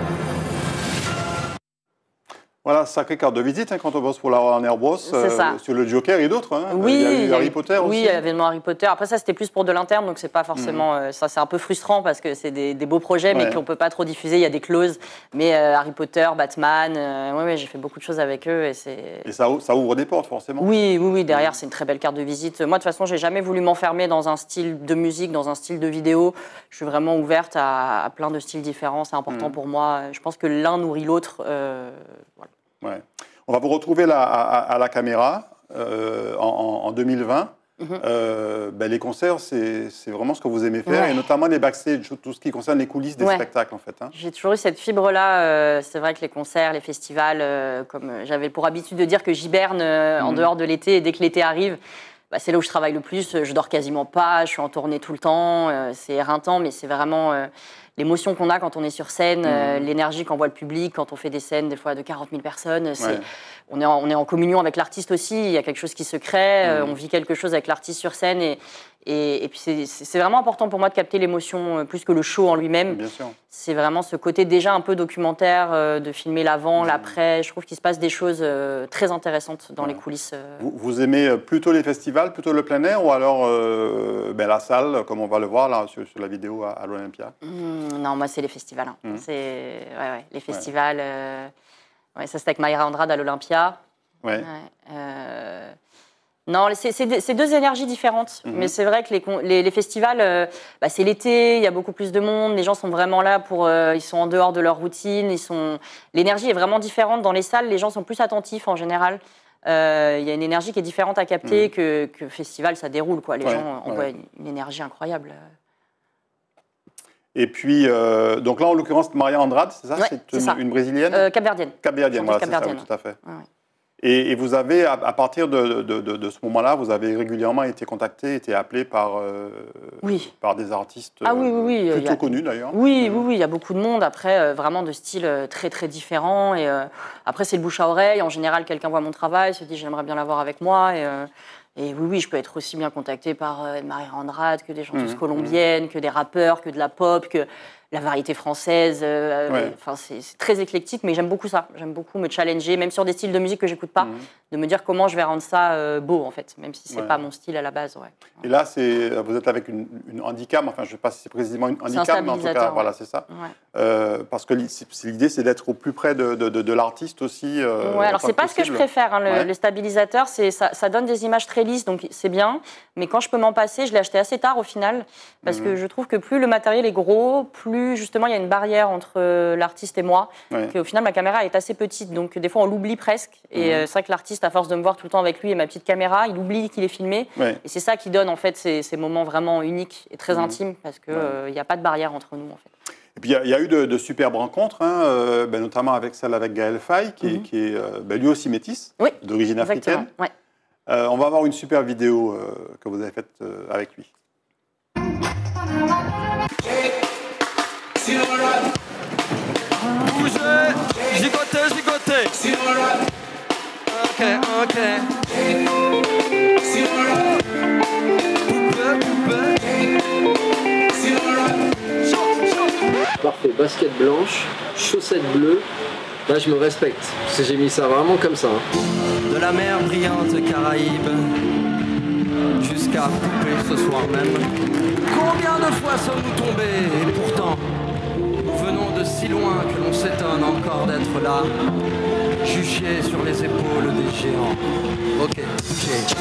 Voilà, sacrée carte de visite hein, quand on bosse pour la Warner Bros. C'est ça. Euh, sur le Joker et d'autres. Hein. Oui, il y a eu Harry Potter oui, aussi. Oui, l'événement Harry Potter. Après ça, c'était plus pour de l'interne, donc c'est pas forcément. Mmh. Euh, ça, c'est un peu frustrant parce que c'est des, des beaux projets, mais ouais. qu'on peut pas trop diffuser. Il y a des clauses. Mais euh, Harry Potter, Batman, euh, ouais, ouais, j'ai fait beaucoup de choses avec eux et c'est. Et ça, ça ouvre des portes forcément. Oui, oui, oui. Derrière, mmh. c'est une très belle carte de visite. Moi, de toute façon, j'ai jamais voulu m'enfermer dans un style de musique, dans un style de vidéo. Je suis vraiment ouverte à, à plein de styles différents. C'est important mmh. pour moi. Je pense que l'un nourrit l'autre. Euh, voilà. Ouais. On va vous retrouver là, à, à la caméra euh, en, en deux mille vingt. Mm-hmm. euh, ben, les concerts, c'est vraiment ce que vous aimez faire, ouais. et notamment les backstage, tout ce qui concerne les coulisses des ouais. spectacles, en fait. Hein. J'ai toujours eu cette fibre-là. Euh, c'est vrai que les concerts, les festivals, euh, comme j'avais pour habitude de dire que j'hiberne euh, mm-hmm. en dehors de l'été, et dès que l'été arrive, bah, c'est là où je travaille le plus. Je dors quasiment pas, je suis en tournée tout le temps. Euh, c'est éreintant, mais c'est vraiment... Euh, l'émotion qu'on a quand on est sur scène, mmh. euh, l'énergie qu'envoie le public, quand on fait des scènes des fois de quarante mille personnes, ouais. on, est en, on est en communion avec l'artiste aussi, il y a quelque chose qui se crée, mmh. euh, on vit quelque chose avec l'artiste sur scène et, et, et puis c'est vraiment important pour moi de capter l'émotion euh, plus que le show en lui-même. C'est vraiment ce côté déjà un peu documentaire, euh, de filmer l'avant, mmh. l'après. Je trouve qu'il se passe des choses euh, très intéressantes dans ouais. les coulisses. Euh... Vous, vous aimez plutôt les festivals, plutôt le plein air ou alors euh, ben, la salle, comme on va le voir là sur, sur la vidéo à, à l'Olympia? mmh. Non, moi, c'est les festivals. Hein. Mmh. C'est ouais, ouais, les festivals. Ouais. Euh... Ouais, ça, c'était avec Mayra Andrade à l'Olympia. Ouais. Ouais. Euh... Non, c'est deux énergies différentes. Mmh. Mais c'est vrai que les, les, les festivals, euh, bah, c'est l'été, il y a beaucoup plus de monde. Les gens sont vraiment là pour... Euh, ils sont en dehors de leur routine. Ils sont... L'énergie est vraiment différente. Dans les salles, les gens sont plus attentifs en général. Euh, il y a une énergie qui est différente à capter mmh. que, que festival, ça déroule. Quoi. Les ouais, gens envoient ouais. une, une énergie incroyable. Et puis, euh, donc là, en l'occurrence, Maria Andrade, c'est ça? Ouais, c'est une, une brésilienne euh, Capverdienne. Capverdienne, voilà, c'est ça, oui, ouais. tout à fait. Ouais, ouais. Et, et vous avez, à, à partir de, de, de, de ce moment-là, vous avez régulièrement été contacté, été appelé par, euh, oui. par des artistes ah, oui, oui, oui. plutôt a... connus d'ailleurs. Oui, mmh. oui, oui, il y a beaucoup de monde, après, euh, vraiment de styles euh, très, très différents. Et, euh, après, c'est le bouche à oreille. En général, quelqu'un voit mon travail, se dit j'aimerais bien l'avoir avec moi. Et, euh, et oui, oui, je peux être aussi bien contactée par euh, Marie Andrade que des chanteuses mmh. colombiennes, mmh. que des rappeurs, que de la pop, que la variété française. Euh, ouais. Enfin, c'est très éclectique, mais j'aime beaucoup ça. J'aime beaucoup me challenger, même sur des styles de musique que j'écoute pas, mmh. de me dire comment je vais rendre ça euh, beau, en fait, même si c'est ouais. pas mon style à la base. Ouais. Et là, vous êtes avec une, une handicap, enfin, je ne sais pas si c'est précisément une handicap, mais en tout cas, ouais. voilà, c'est ça. Ouais. Euh, parce que l'idée, c'est d'être au plus près de, de, de, de l'artiste aussi. Euh, ouais, alors, c'est pas possible. Ce que je préfère. Hein, le, ouais. le stabilisateur, ça, ça donne des images très lisses, donc c'est bien. Mais quand je peux m'en passer, je l'ai acheté assez tard au final, parce mmh. que je trouve que plus le matériel est gros, plus justement il y a une barrière entre l'artiste et moi, ouais. qu'au final ma caméra est assez petite, donc des fois on l'oublie presque. Et mmh. euh, c'est vrai que l'artiste, à force de me voir tout le temps avec lui et ma petite caméra, il oublie qu'il est filmé. Ouais. Et c'est ça qui donne en fait ces, ces moments vraiment uniques et très mmh. intimes, parce qu'il n'y ouais. euh, a pas de barrière entre nous en fait. Et puis il y, y a eu de, de superbes rencontres, hein, euh, ben, notamment avec celle avec Gaël Faye, qui mmh. est, qui est euh, ben, lui aussi métis, oui. d'origine africaine. Ouais. Euh, on va avoir une super vidéo euh, que vous avez faite euh, avec lui. Bougez, gigotez, gigotez. Ok, ok. Parfait, basket blanche, chaussettes bleues. Là, je me respecte, parce que j'ai mis ça vraiment comme ça. Hein. De la mer brillante Caraïbe jusqu'à Poupée ce soir même. Combien de fois sommes-nous tombés? Et pourtant, nous venons de si loin que l'on s'étonne encore d'être là, juchés sur les épaules des géants. Ok, ok.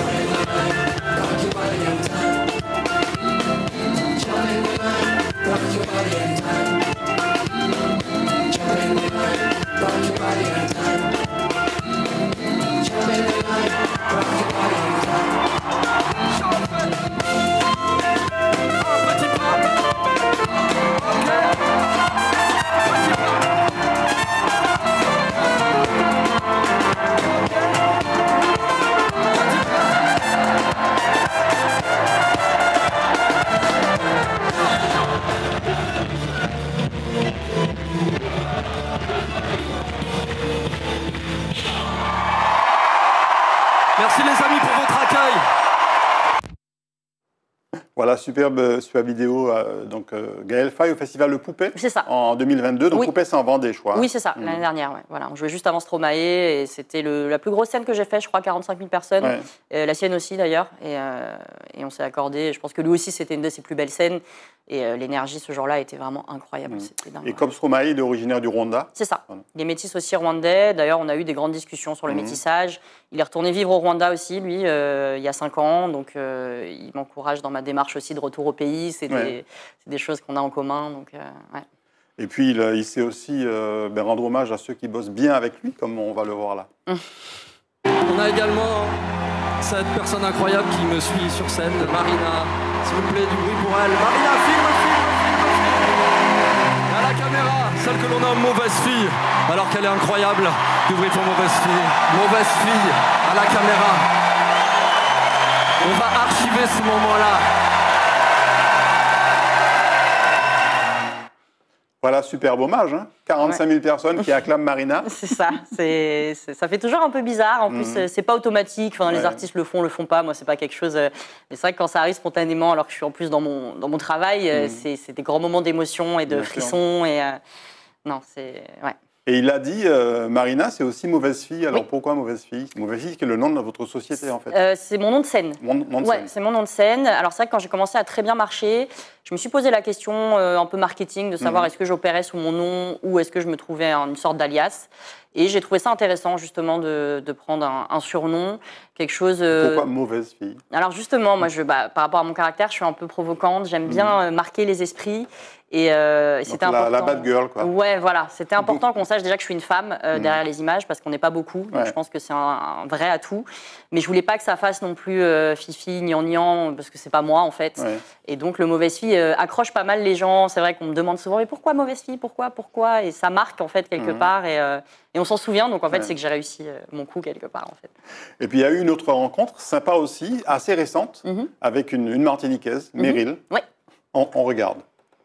Merci les amis pour votre accueil. Voilà, superbe, superbe vidéo. Euh, donc, euh, Gaël Faye au festival Le Poupée. C'est ça. En deux mille vingt-deux. Donc, oui. Poupée, c'est en Vendée, je crois. Oui, c'est ça, mmh. l'année dernière. Ouais. Voilà, on jouait juste avant Stromae et c'était la plus grosse scène que j'ai faite, je crois, quarante-cinq mille personnes. Ouais. Et la sienne aussi, d'ailleurs. Et, euh, et on s'est accordé. Je pense que lui aussi, c'était une de ses plus belles scènes. Et euh, l'énergie, ce jour-là, était vraiment incroyable. Mmh. Dingue, et ouais. comme Stromae, il est originaire du Rwanda. C'est ça. Voilà. Il est métis aussi rwandais. D'ailleurs, on a eu des grandes discussions sur le mmh. métissage. Il est retourné vivre au Rwanda aussi, lui, euh, il y a cinq ans. Donc, euh, il m'encourage dans ma démarche aussi de retour au pays. C'est ouais. des, des choses qu'on a en commun. Donc, euh, ouais. Et puis, il, il sait aussi euh, ben, rendre hommage à ceux qui bossent bien avec lui, comme on va le voir là. Mmh. On a également cette personne incroyable qui me suit sur scène, Marina. S'il vous plaît, du bruit pour elle. Marina, filme, filme, filme, filme. À la caméra, celle que l'on nomme mauvaise fille, alors qu'elle est incroyable. Du bruit pour mauvaise fille. Mauvaise fille, à la caméra. On va archiver ce moment-là. Voilà, superbe hommage, hein. quarante-cinq mille ouais. personnes qui acclament Marina. C'est ça, c'est, ça fait toujours un peu bizarre. En plus, mmh. c'est pas automatique. Enfin, ouais. Les artistes le font, le font pas. Moi, c'est pas quelque chose. Mais c'est vrai que quand ça arrive spontanément, alors que je suis en plus dans mon, dans mon travail, mmh. c'est des grands moments d'émotion et de Bien frissons. Et, euh, non, c'est. Ouais. Et il a dit, euh, Marina, c'est aussi mauvaise fille. Alors oui. pourquoi mauvaise fille? Mauvaise fille, qui est le nom de votre société en fait. Euh, c'est mon nom de scène. Mon nom de ouais, scène. C'est mon nom de scène. Alors c'est vrai que quand j'ai commencé à très bien marcher, je me suis posé la question euh, un peu marketing de savoir mmh. est-ce que j'opérais sous mon nom ou est-ce que je me trouvais en une sorte d'alias. Et j'ai trouvé ça intéressant justement de, de prendre un, un surnom, quelque chose. Euh... Pourquoi mauvaise fille? Alors justement, moi, je, bah, par rapport à mon caractère, je suis un peu provocante. J'aime mmh. bien euh, marquer les esprits. Et, euh, et c'était important. La, la bad girl, quoi. Ouais, voilà. C'était important qu'on sache déjà que je suis une femme euh, mmh. derrière les images, parce qu'on n'est pas beaucoup. Donc ouais. je pense que c'est un, un vrai atout. Mais je voulais pas que ça fasse non plus euh, fifi, gnangnan, parce que c'est pas moi en fait. Ouais. Et donc le mauvaise fille euh, accroche pas mal les gens. C'est vrai qu'on me demande souvent mais pourquoi mauvaise fille, pourquoi, pourquoi. Et ça marque en fait quelque mmh. part. Et, euh, et on on s'en souvient, donc en fait, Ouais. c'est que j'ai réussi euh, mon coup quelque part, en fait. Et puis il y a eu une autre rencontre, sympa aussi, assez récente, Mhm. avec une, une Martiniquaise, Mhm. Meryl. Ouais. On, on regarde.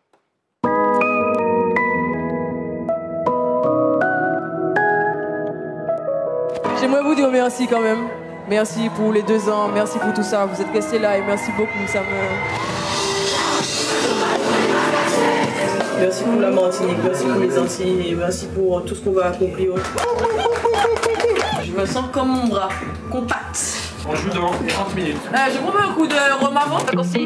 J'aimerais vous dire merci quand même. Merci pour les deux ans, merci pour tout ça. Vous êtes restés là et merci beaucoup. Ça me... Merci pour la Martinique, merci pour les Antilles et merci pour tout ce qu'on va accomplir. Je me sens comme mon bras, compact. On joue dans trente minutes. Euh, je prends un coup de rhum avant.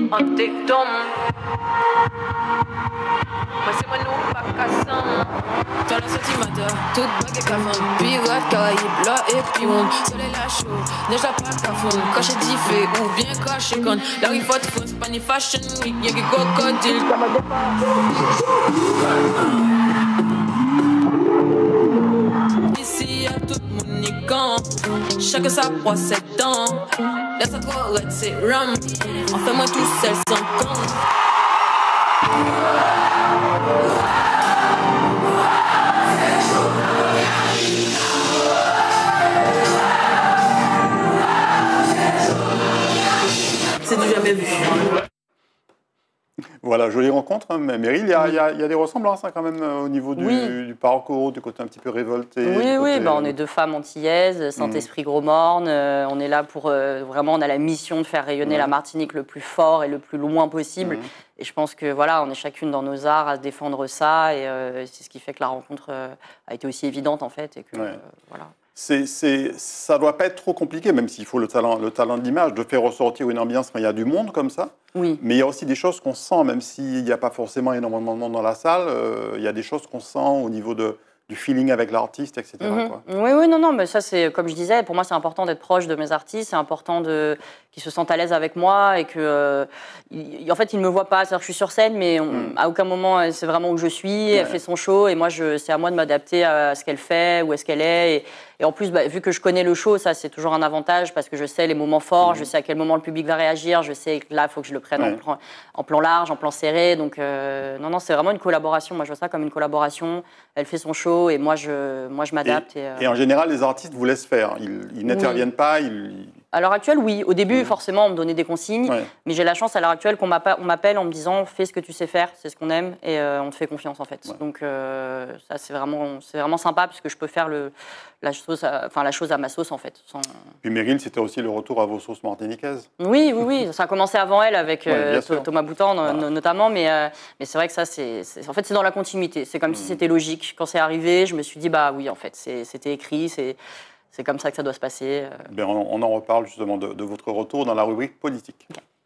Moi c'est moi non pas cassant. Dans la centimateur, toute bague et cafon. Pirate, Caraïbes, là et puis on. Soleil la chaud, neige la pas cafon. Caché diffé ou bien caché con. La rive haute France, Pani Fashion Week. Y'a des crocodiles. Ici y'a tout mon nican. Chacun sa brosse ses dents. Laisse à trop red, c'est rum. En fait moi tout seul sans compte. C'est du jamais vu. Voilà, jolie rencontre, hein, mais Meryl, il y, a- il y a- il y a des ressemblances hein, quand même euh, au niveau du, Oui. du parcours, du côté un petit peu révolté. Oui, du oui, côté, bah, on euh, est deux femmes antillaises, Saint-Esprit Gros Morne. euh, on est là pour euh, vraiment, on a la mission de faire rayonner Ouais. la Martinique le plus fort et le plus loin possible. Mhm. Et je pense que voilà, on est chacune dans nos arts à défendre ça. Et euh, c'est ce qui fait que la rencontre euh, a été aussi évidente en fait. Et que, Ouais. euh, voilà. C'est, c'est, ça ne doit pas être trop compliqué, même s'il faut le talent, le talent de l'image, de faire ressortir une ambiance quand il y a du monde comme ça. Oui. Mais il y a aussi des choses qu'on sent, même s'il n'y a pas forcément énormément de monde dans la salle, euh, il y a des choses qu'on sent au niveau de, du feeling avec l'artiste, et cetera. Mhm. quoi. Oui, oui, non, non, mais ça, c'est comme je disais, pour moi, c'est important d'être proche de mes artistes, c'est important de, qu'ils se sentent à l'aise avec moi et que, euh, il- en fait, ils ne me voient pas. C'est-à-dire que je suis sur scène, mais on- Mm. à aucun moment, elle sait vraiment où je suis. Elle Ouais. fait son show et moi, je, c'est à moi de m'adapter à ce qu'elle fait, où est-ce qu'elle est. Et, et en plus, bah, vu que je connais le show, ça, c'est toujours un avantage parce que je sais les moments forts, Mm. je sais à quel moment le public va réagir, je sais que là, il faut que je le prenne Ouais. en, plan, en plan large, en plan serré. Donc, euh, non, non, c'est vraiment une collaboration. Moi, je vois ça comme une collaboration. Elle fait son show et moi, je, moi, je m'adapte. Et, euh, Et en général, les artistes vous laissent faire. Ils, ils n'interviennent pas. Ils... À l'heure actuelle, oui. Au début, Mhm. forcément, on me donnait des consignes. Ouais. Mais j'ai la chance à l'heure actuelle qu'on m'appelle, on m'appelle en me disant fais ce que tu sais faire, c'est ce qu'on aime et euh, on te fait confiance en fait. Ouais. Donc euh, ça c'est vraiment, c'est vraiment sympa puisque je peux faire le, la, chose à, enfin, la chose à ma sauce en fait. Sans... Puis Meryl, c'était aussi le retour à vos sauces martiniquaises. Oui, oui, oui. Ça a commencé avant elle avec Ouais, euh, bien Th- sûr. Thomas Boutan no- Ah. no- notamment, mais, euh, mais c'est vrai que ça c'est, c'est- en fait c'est dans la continuité. C'est comme si Mhm. c'était logique. Quand c'est arrivé, je me suis dit bah oui en fait c'est- c'était écrit, c'est, c'est comme ça que ça doit se passer. euh. Ben, on, on en reparle justement de, de votre retour dans la rubrique politique.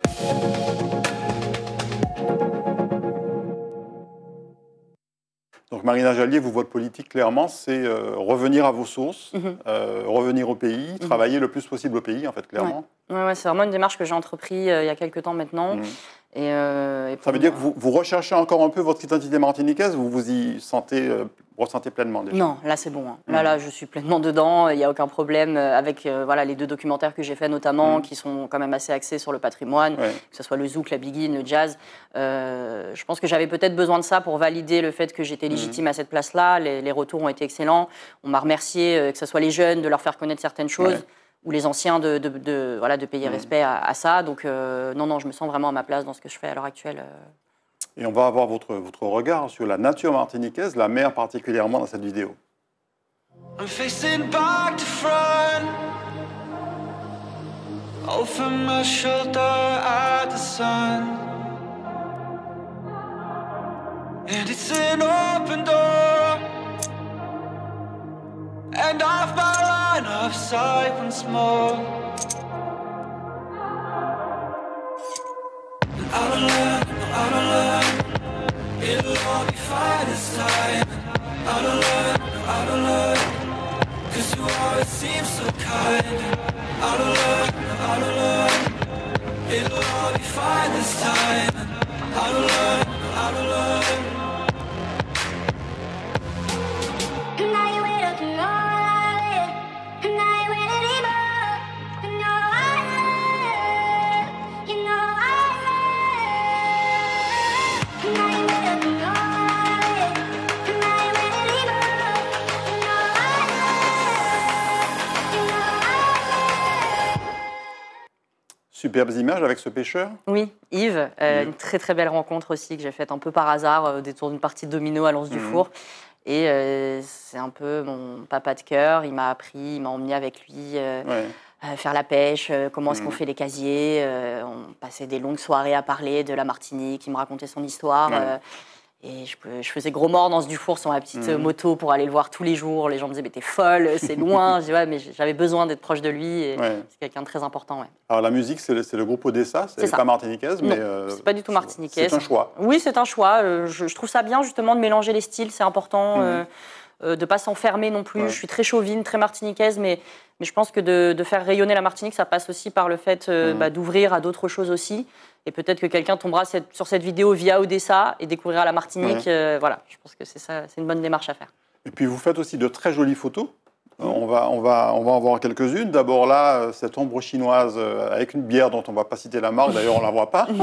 Donc Marina Jallier, vous, votre politique, clairement, c'est euh, revenir à vos sources, Mhm. euh, revenir au pays, travailler le plus possible au pays, en fait, clairement. Ouais, ouais, c'est vraiment une démarche que j'ai entreprise euh, il y a quelques temps maintenant. Mhm. Et, euh, et Ça pour veut dire que moi- vous, vous recherchez encore un peu votre identité martiniquaise, vous vous y sentez, euh, ressentez pleinement déjà? Non, là c'est bon. hein. Là, Mhm. là, je suis pleinement dedans. Il n'y a aucun problème euh, avec euh, voilà, les deux documentaires que j'ai faits notamment, Mhm. qui sont quand même assez axés sur le patrimoine, Ouais. que ce soit le zouk, la biguine, le jazz. Euh, je pense que j'avais peut-être besoin de ça pour valider le fait que j'étais légitime à cette place-là. Les, les retours ont été excellents. On m'a remercié, euh, que ce soit les jeunes, de leur faire connaître certaines choses. Ouais. Ou les anciens de, de, de- voilà, de payer Mhm. respect à, à ça. Donc, euh, non, non, je me sens vraiment à ma place dans ce que je fais à l'heure actuelle. euh. Et on va avoir votre, votre regard sur la nature martiniquaise, la mer particulièrement dans cette vidéo. I'm facing back to front, over my shoulder at the sun, and it's an open door, and off my line of sight once more. I don't learn, I don't learn, it'll all be fine this time. I don't learn, I don't learn, cause you always seem so kind. I don't learn, I don't learn, it'll all be fine this time. I don't learn, I don't learn. Thank you. superbes images avec ce pêcheur. Oui, Yves, euh, Yves. une très très belle rencontre aussi que j'ai faite un peu par hasard euh, au détour d'une partie de domino à Lens du Mhm. Four. Et euh, c'est un peu mon papa de cœur. Il m'a appris, il m'a emmené avec lui euh, Ouais. euh, faire la pêche, euh, comment est-ce Mhm. qu'on fait les casiers. euh, on passait des longues soirées à parler de la Martinique. Il me racontait son histoire. Ouais. euh, et je, je faisais gros mort dans ce du Four sur ma petite euh, Mhm. moto pour aller le voir tous les jours. Les gens me disaient, mais t'es folle, c'est loin. Je dis, ouais, mais j'avais besoin d'être proche de lui. Et Ouais. c'est quelqu'un de très important, ouais. Alors la musique, c'est le, c'est le groupe Odessa, C'est c'est ça. pas martiniquaise, Non, mais euh, c'est pas du tout martiniquais. c'est un choix. Oui, c'est un choix. Euh, Je, je trouve ça bien justement de mélanger les styles, c'est important. Mhm. euh, euh, de ne pas s'enfermer non plus. Ouais. Je suis très chauvine, très martiniquaise, mais, mais je pense que de, de faire rayonner la Martinique, ça passe aussi par le fait euh, Mhm. bah, d'ouvrir à d'autres choses aussi. Et peut-être que quelqu'un tombera cette- sur cette vidéo via Odessa et découvrira la Martinique. Ouais. Euh, voilà, je pense que c'est ça, c'est une bonne démarche à faire. Et puis vous faites aussi de très jolies photos. Euh, On va, on, va, on va en voir quelques-unes. D'abord là, euh, cette ombre chinoise euh, avec une bière dont on ne va pas citer la marque, d'ailleurs on ne la voit pas.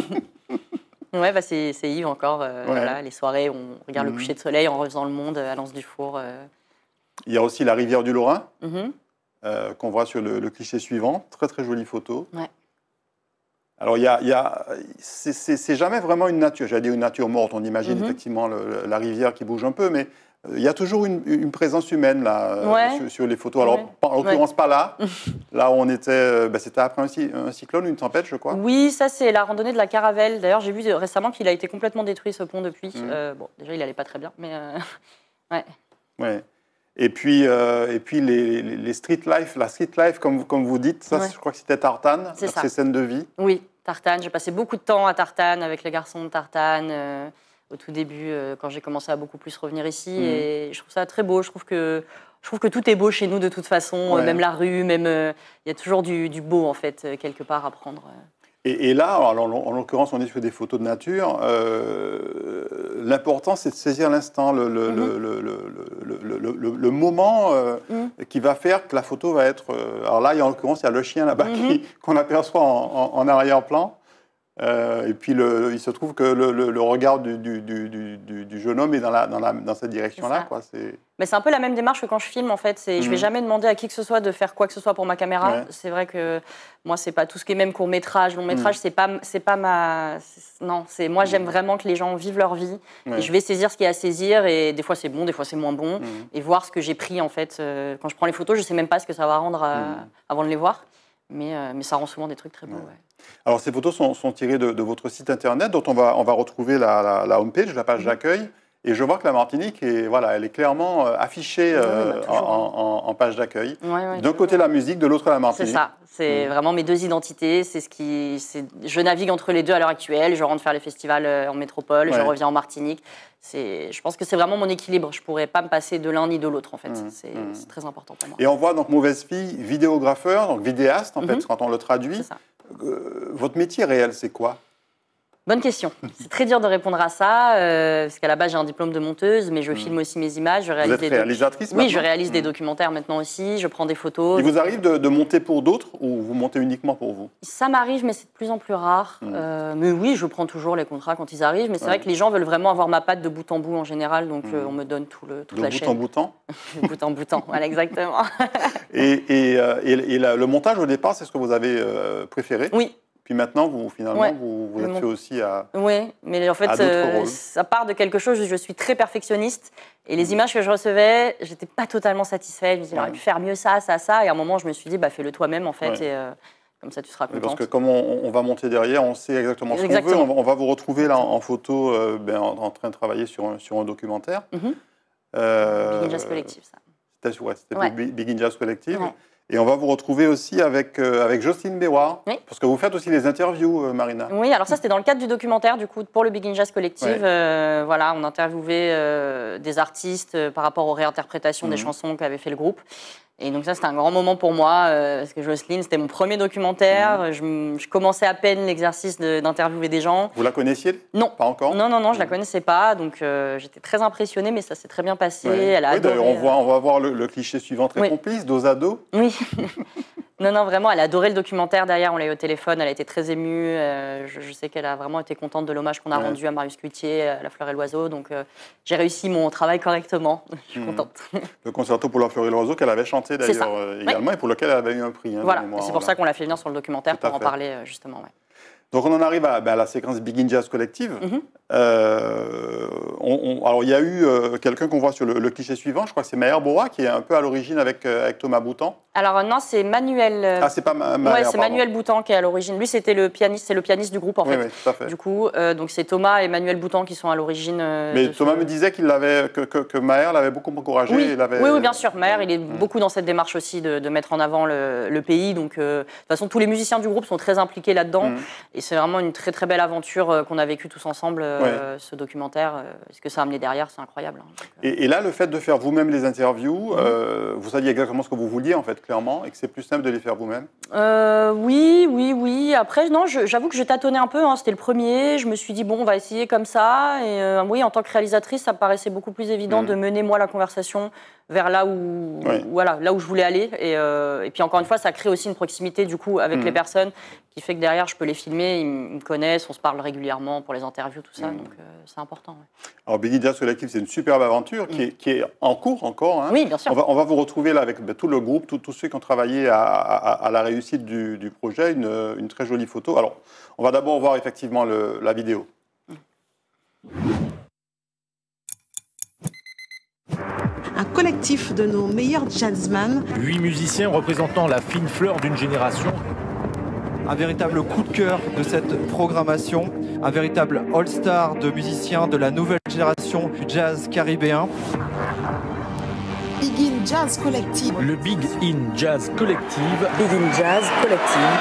Ouais, bah c'est c'est Yves encore. euh, Ouais. Voilà, les soirées, on regarde Mhm. le coucher de soleil en refaisant le monde à Lens du Four. euh. Il y a aussi la rivière du Lorrain, Mhm. euh, qu'on voit sur le, le cliché suivant. Très très jolie photo. Ouais. Alors il y a, il y a, c'est- c'est c'est jamais vraiment une nature, j'allais dire une nature morte, on imagine Mhm. effectivement le- la rivière qui bouge un peu, mais euh, il y a toujours une, une présence humaine là, euh, Ouais. sur, sur les photos. Alors Ouais. pas- en l'occurrence pas là, là où on était, euh, ben, c'était après un, cy- un cyclone, une tempête je crois. Oui, ça c'est la randonnée de la Caravelle. D'ailleurs, j'ai vu récemment qu'il a été complètement détruit ce pont depuis. Mhm. Euh, bon, déjà il allait pas très bien, mais euh, ouais. Ouais. Et puis, euh, et puis les, les- les street life, la street life comme, vous- comme vous dites, ça Ouais. je crois que c'était Tartane, C'est ça. ces scènes de vie. Oui, Tartane. J'ai passé beaucoup de temps à Tartane avec les garçons de Tartane euh, au tout début, euh, quand j'ai commencé à beaucoup plus revenir ici. Mhm. Et je trouve ça très beau. Je trouve que je trouve que tout est beau chez nous de toute façon, euh, Ouais. même la rue, même euh, il y a toujours du, du beau en fait euh, quelque part à prendre. Et, et là, alors, en l'occurrence, on est sur des photos de nature. Euh, L'important, c'est de saisir l'instant, le, le, Mhm. le, le, le, le, le- le- le moment euh, Mhm. qui va faire que la photo va être. euh, alors là, en l'occurrence, il y a le chien là-bas Mhm. qui- qu'on aperçoit en, en- en arrière-plan. Euh, et puis, le, il se trouve que le, le- le regard du, du, du, du- du jeune homme est dans, la, dans, la, dans cette direction-là. C'est ça. quoi. C'est- Mais c'est un peu la même démarche que quand je filme en fait. C'est, Je vais Mhm. jamais demander à qui que ce soit de faire quoi que ce soit pour ma caméra. Ouais. C'est vrai que moi c'est pas tout ce qui est même court métrage, long métrage, Mhm. c'est pas c'est pas ma c'est- non. C'est moi j'aime vraiment que les gens vivent leur vie Ouais. et je vais saisir ce qu'il y a à saisir et des fois c'est bon, des fois c'est moins bon Mhm. et voir ce que j'ai pris en fait. Euh, quand je prends les photos, je sais même pas ce que ça va rendre euh, Mhm. avant de les voir, mais euh, mais ça rend souvent des trucs très beaux. Ouais. ouais. Alors, ces photos sont, sont tirées de, de votre site internet, dont on va, on va retrouver la, la, la homepage, la page Mhm. d'accueil. Et je vois que la Martinique, est, voilà, elle est clairement euh, affichée Oui, euh, bah, en, toujours. en- en page d'accueil. Ouais, ouais, D'un toujours. côté la musique, de l'autre la C'est Martinique. ça, c'est Mhm. vraiment mes deux identités. C'est ce qui, c'est- je navigue entre les deux à l'heure actuelle. Je rentre faire les festivals euh, en métropole, je Ouais. reviens en Martinique. C'est, je pense que c'est vraiment mon équilibre. Je pourrais pas me passer de l'un ni de l'autre en fait. Mhm. C'est, Mhm. c'est très important pour moi. Et on voit donc Mauvaise Fille, vidéographeur, donc vidéaste en Mhm. fait, quand on le traduit. C'est ça. Euh, votre métier réel, c'est quoi? Bonne question. C'est très dur de répondre à ça euh, parce qu'à la base j'ai un diplôme de monteuse, mais je Mhm. filme aussi mes images. Je Vous réalise êtes des doc- réalisatrice Oui, maintenant je réalise des Mhm. documentaires maintenant aussi. Je prends des photos. Il vous arrive de, de monter pour d'autres ou vous montez uniquement pour vous? Ça m'arrive, mais c'est de plus en plus rare. Mhm. Euh, mais oui, je prends toujours les contrats quand ils arrivent. Mais c'est Ouais. vrai que les gens veulent vraiment avoir ma patte de bout en bout en général, donc Mhm. euh, on me donne tout le, toute De la bout chaîne. en bout en De bout en bout en, voilà, exactement. Et, et, euh, et- et la- le montage au départ, c'est ce que vous avez euh, préféré? Oui, Puis maintenant, vous, finalement, Ouais. vous, vous Le êtes mon- fait aussi à... oui, mais en fait, À d'autres euh, rôles. ça part de quelque chose. Je suis très perfectionniste et les Mhm. images que je recevais, j'étais pas totalement satisfaite. Je me disais, j'aurais Ouais. pu faire mieux ça, ça, ça. Et à un moment, je me suis dit, bah, fais-le toi-même en fait, Ouais. et euh, comme ça, tu seras Oui, contente. parce que comme on, on va monter derrière, on sait exactement ce qu'on veut. Exactement. On va, on va vous retrouver là en, en photo euh, ben, en, en train de travailler sur un, sur un documentaire. Mhm. Euh, Big In Jazz Collective, ça. C'était ouais, c'était Ouais. Big Big In Jazz Collective. Ouais. Et on va vous retrouver aussi avec, euh, avec Jocelyne Béroir. Oui. Parce que vous faites aussi les interviews, euh, Marina. Oui, alors ça c'était dans le cadre du documentaire du coup pour le Big In Jazz Collective. Ouais. Euh, voilà, on interviewait euh, des artistes euh, par rapport aux réinterprétations des Mhm. chansons qu'avait fait le groupe. Et donc ça c'était un grand moment pour moi euh, parce que Jocelyne c'était mon premier documentaire. Mhm. Je, m- je commençais à peine l'exercice de- d'interviewer des gens. Vous la connaissiez? Non. Pas encore? Non, non, non, je la Mhm. connaissais pas, donc euh, j'étais très impressionnée, mais ça s'est très bien passé. Ouais. Elle a Oui, adoré. d'ailleurs, on, voit- on va voir le, le cliché suivant très Oui. complice, dos à dos. Oui. Non, non, vraiment, elle a adoré le documentaire. Derrière, on l'a eu au téléphone, elle a été très émue. Euh, je, je sais qu'elle a vraiment été contente de l'hommage qu'on a Ouais. rendu à Marius Cloutier, à La Fleur et l'Oiseau. Donc, euh, j'ai réussi mon travail correctement. Je suis Mmh. contente. Le concerto pour La Fleur et l'Oiseau qu'elle avait chanté C'est ça. d'ailleurs euh, Oui. également et pour lequel elle avait eu un prix. Hein, Voilà, de et mémoire, c'est pour voilà. ça qu'on l'a fait venir sur le documentaire Tout à pour en fait. parler, euh, justement. Ouais. Donc on en arrive à, ben, à la séquence Begin Jazz Collective. Mhm. Euh, on- on- alors il y a eu euh, quelqu'un qu'on voit sur le, le cliché suivant, je crois que c'est Maher Bora qui est un peu à l'origine avec, euh, avec Thomas Boutan. Alors, euh, non, c'est Manuel. euh, Ah, c'est pas Ma- Maher, Ouais, c'est pardon. Manuel Boutan qui est à l'origine. Lui, c'était le pianiste, c'est le pianiste du groupe, en Oui, fait. oui, tout à fait. Du coup, euh, donc c'est Thomas et Manuel Boutan qui sont à l'origine. euh, Mais de Thomas ce- me disait qu'il l'avait, que, que, que Maher l'avait beaucoup encouragé. Oui, il avait... oui, oui, bien sûr. Maher, il est beaucoup dans cette démarche aussi de, de mettre en avant le, le pays. Donc, euh, de toute façon, tous les musiciens du groupe sont très impliqués là-dedans. Mhm. Et c'est vraiment une très, très belle aventure euh, qu'on a vécue tous ensemble, euh, ce documentaire. Euh, ce que ça a amené derrière, c'est incroyable. hein. Donc, euh, Et, et là, le fait de faire vous-même les interviews, Mhm. euh, vous saviez exactement ce que vous vouliez, en fait, clairement, et que c'est plus simple de les faire vous-même. Euh, oui, oui, oui. Après, non, je- j'avoue que je tâtonnais un peu. hein. C'était le premier. Je me suis dit, bon, on va essayer comme ça. Et euh, oui, en tant que réalisatrice, ça me paraissait beaucoup plus évident Mhm. de mener, moi, la conversation vers là où, Oui. voilà, là où je voulais aller. Et, euh, et puis, encore une fois, ça crée aussi une proximité, du coup, avec Mhm. les personnes, qui fait que derrière, je peux les filmer. Ils, m- ils me connaissent, on se parle régulièrement pour les interviews, tout ça. Mhm. Donc, euh, c'est important. ouais. Alors, Begin Jazz Collective, c'est une superbe aventure qui, est, qui est en cours encore. hein. Oui, bien sûr. On va, on va vous retrouver là avec ben, tout le groupe, tout- tous ceux qui ont travaillé à, à- à la réussite du, du projet, une, une très jolie photo. Alors, on va d'abord voir effectivement le- la vidéo. Un collectif de nos meilleurs jazzmen. Huit musiciens représentant la fine fleur d'une génération. Un véritable coup de cœur de cette programmation, un véritable all-star de musiciens de la nouvelle génération du jazz caribéen. Begin Jazz Collective. Le Big In Jazz Collective. Begin Jazz Collective.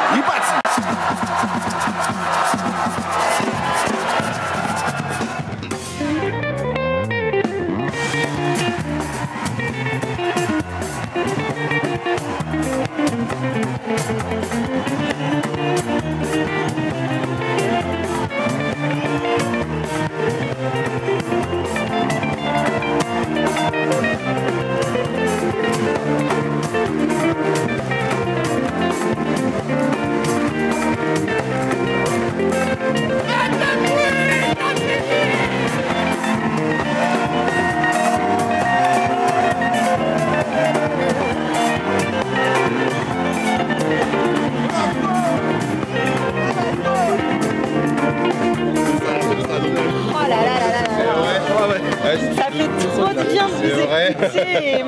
Oh là là là là là. Ça fait trop de bien de vous écouter.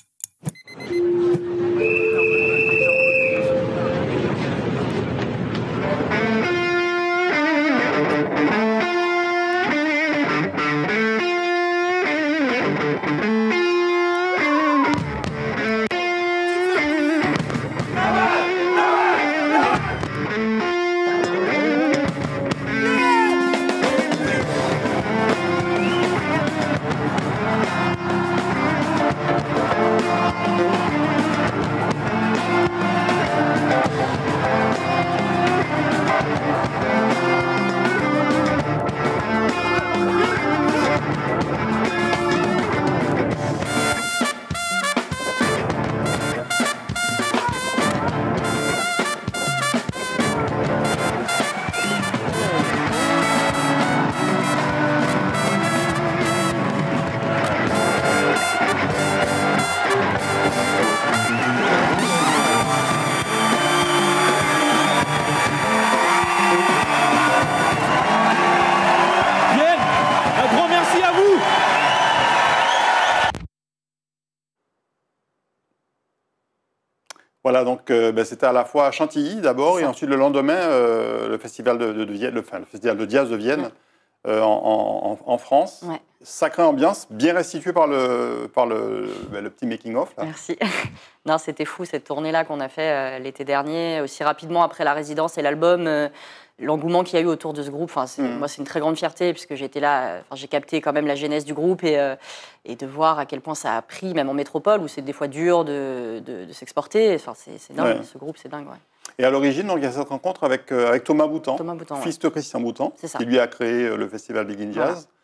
Bien, un grand merci à vous. Voilà, donc euh, ben, c'était à la fois à Chantilly d'abord, C'est et ça. ensuite le lendemain, euh, le, festival de, de- de Vienne, le, enfin, le festival de jazz de Vienne, euh, en, en- en France. Ouais. Sacrée ambiance, bien restituée par le, par le, ben, le petit making-of. là. Merci. Non, c'était fou cette tournée-là qu'on a fait euh, l'été dernier, aussi rapidement après la résidence et l'album. euh, L'engouement qu'il y a eu autour de ce groupe, enfin, c'est- Mhm. moi, c'est une très grande fierté puisque j'étais là, euh, enfin, j'ai capté quand même la genèse du groupe et, euh, et de voir à quel point ça a pris, même en métropole où c'est des fois dur de, de- de s'exporter. Enfin, c'est c'est dingue, Ouais. ce groupe, c'est dingue. Ouais. Et à l'origine, donc, il y a cette rencontre avec, euh, avec Thomas Boutan, Thomas Boutan, fils de Christian Boutan, C'est ça. qui lui a créé euh, le festival Begin Jazz. Voilà.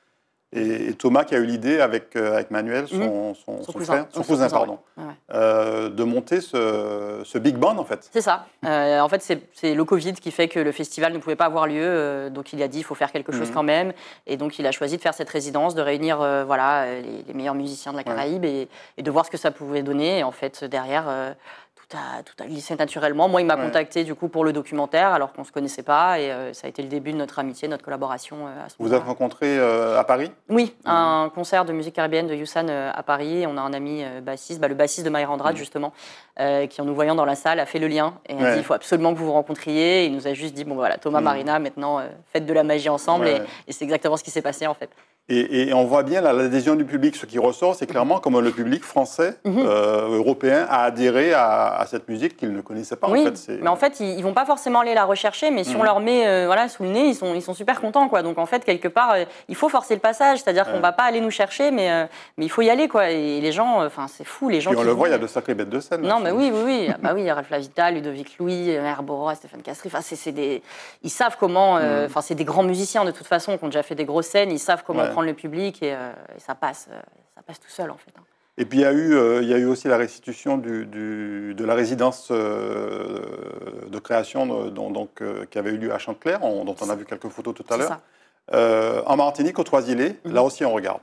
Et, et Thomas qui a eu l'idée avec, euh, avec Manuel, son, Mmh. son, Son son cousin. frère, son Son cousin, cousin, pardon, ouais. Ouais. euh, de monter ce, ce big band en fait. C'est ça. Euh, en fait, c'est c'est le Covid qui fait que le festival ne pouvait pas avoir lieu. euh, donc, il a dit il faut faire quelque chose Mhm. quand même. Et donc, il a choisi de faire cette résidence, de réunir euh, voilà, les, les meilleurs musiciens de la Caraïbe et, et de voir ce que ça pouvait donner. Et en fait, derrière, euh, tout, a, tout a glissé naturellement. Moi, il m'a Ouais. contacté du coup pour le documentaire, alors qu'on ne se connaissait pas. Et euh, ça a été le début de notre amitié, notre collaboration euh, à ce Vous moment-là. avez rencontré euh, à Paris? Oui, un concert de musique caribéenne de Youssan euh, à Paris. On a un ami euh, bassiste, bah, le bassiste de Maïr Andrade, Mhm. justement, euh, qui en nous voyant dans la salle a fait le lien et a Ouais. dit il faut absolument que vous vous rencontriez. Et il nous a juste dit bon voilà, Thomas, Mhm. Marina, maintenant euh, faites de la magie ensemble. Ouais. Et, et c'est exactement ce qui s'est passé en fait. Et, et on voit bien là, l'adhésion du public. Ce qui ressort, c'est clairement comment le public français, Mhm. euh, européen, a adhéré à, à cette musique qu'il ne connaissait pas. Oui, en fait. C'est- mais en fait, ils, ils vont pas forcément aller la rechercher, mais si Mhm. on leur met euh, voilà, sous le nez, ils sont, ils sont super contents. Quoi. Donc en fait, quelque part, euh, il faut forcer le passage, c'est-à-dire Ouais. qu'on va pas aller nous chercher, mais, euh, mais il faut y aller. Quoi. Et les gens, enfin c'est fou, les gens Puis on qui le vont- voit, il y a de sacrées bêtes de scène. Non, là, mais oui, oui, oui. Ah bah oui, il y a Ralph Lavita, Ludovic Louis, Herbora, Stéphane Castries. Enfin, c'est, c'est des... Ils savent comment. euh, Mhm. Enfin, c'est des grands musiciens de toute façon qui ont déjà fait des grosses scènes. Ils savent comment Ouais. prendre le public et, euh, et ça passe, euh, ça passe tout seul en fait. hein. Et puis il y a eu, euh, il y a eu aussi la restitution du, du- de la résidence euh, de création de- dont- donc, euh, qui avait eu lieu à Chantecler, on- dont on a vu quelques photos tout à C'est l'heure. ça. Euh, en Martinique, aux Trois-Îlets, Mhm. là aussi on regarde.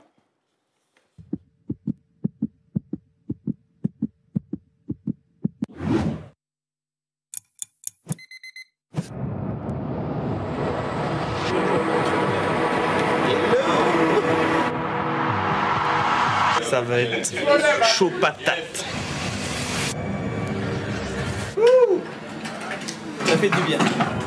Ça va être chaud patate. Ça fait du bien.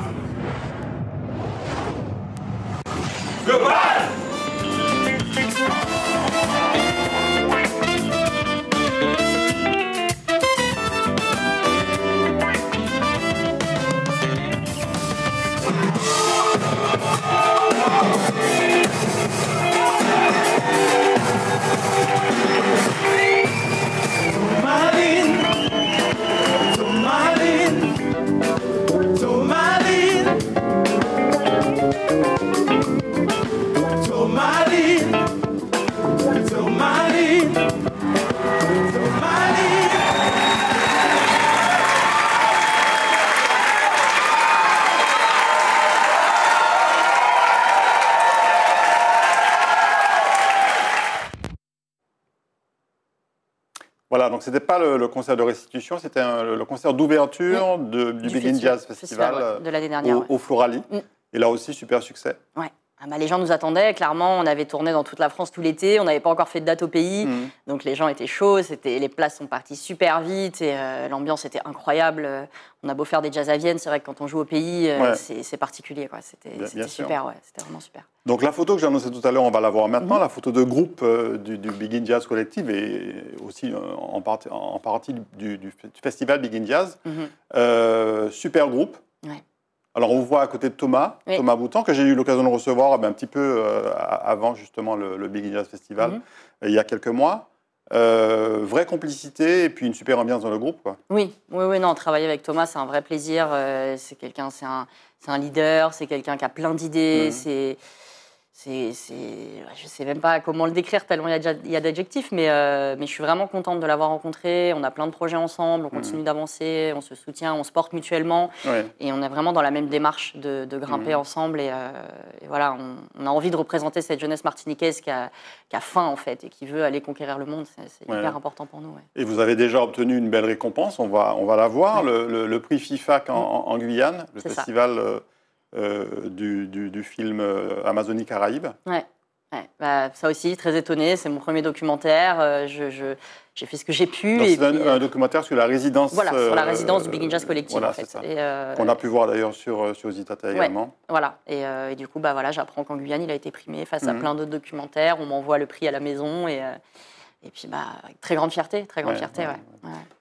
Voilà, donc c'était pas le, le concert de restitution, c'était un- le concert d'ouverture de- du, Du Big in festival- Jazz festival, Festival ouais, de l'année dernière, au, ouais. au Florali. Mm. Et là aussi, super succès. Ouais. Ah bah, les gens nous attendaient, clairement. On avait tourné dans toute la France tout l'été. On n'avait pas encore fait de date au pays. Mhm. Donc les gens étaient chauds. C'était, les places sont parties super vite. Et euh, l'ambiance était incroyable. Euh, On a beau faire des jazz à Vienne. C'est vrai que quand on joue au pays, euh, Ouais. c'est, c'est particulier. Quoi. C'était, Bien- c'était bien sûr. super. Ouais. C'était vraiment super. Donc la photo que j'ai annoncée tout à l'heure, on va la voir maintenant, Mhm. la photo de groupe euh, du, du Big in Jazz Collective et aussi euh, en partie, en partie du, du festival Big in Jazz. Mhm. Euh, super groupe. Ouais. Alors on vous voit à côté de Thomas, Oui. Thomas Boutan, que j'ai eu l'occasion de recevoir eh ben, un petit peu euh, avant justement le, le Big in Jazz Festival, Mhm. euh, il y a quelques mois. Euh, vraie complicité et puis une super ambiance dans le groupe, quoi. Oui, oui, oui, non, travailler avec Thomas, c'est un vrai plaisir. Euh, c'est quelqu'un, c'est un, c'est un leader, c'est quelqu'un qui a plein d'idées. Mhm. C'est, c'est, c'est, je sais même pas comment le décrire tellement il y a, déjà- il y a d'adjectifs, mais, euh, mais je suis vraiment contente de l'avoir rencontré. On a plein de projets ensemble, on continue d'avancer, on se soutient, on se porte mutuellement, Ouais. et on est vraiment dans la même démarche de, de grimper Mhm. ensemble. Et, euh, et voilà, on, on a envie de représenter cette jeunesse martiniquaise qui a, qui a faim en fait et qui veut aller conquérir le monde. C'est, c'est Ouais. hyper important pour nous. Ouais. Et vous avez déjà obtenu une belle récompense, on va, on va la voir, le, le- le prix FIFAC en, en- en Guyane, le C'est ça. festival euh, euh, du, du- du film euh, Amazonie Caraïbes. Ouais. Ouais, bah, ça aussi, très étonnée. C'est mon premier documentaire. euh, je, je- j'ai fait ce que j'ai pu. Donc et c'est un, puis, un documentaire sur la résidence. voilà, sur la euh, résidence du Big in Jazz Collective, voilà, en fait. c'est ça. Et, euh, Qu'on a pu voir d'ailleurs sur, sur Zitata ouais, également. voilà. Et, euh, et du coup, bah, voilà, j'apprends qu'en Guyane, il a été primé face à Mhm. plein d'autres documentaires. On m'envoie le prix à la maison. Et, euh, et puis, bah, avec très grande fierté. Très grande Ouais, fierté, ouais, ouais. Ouais.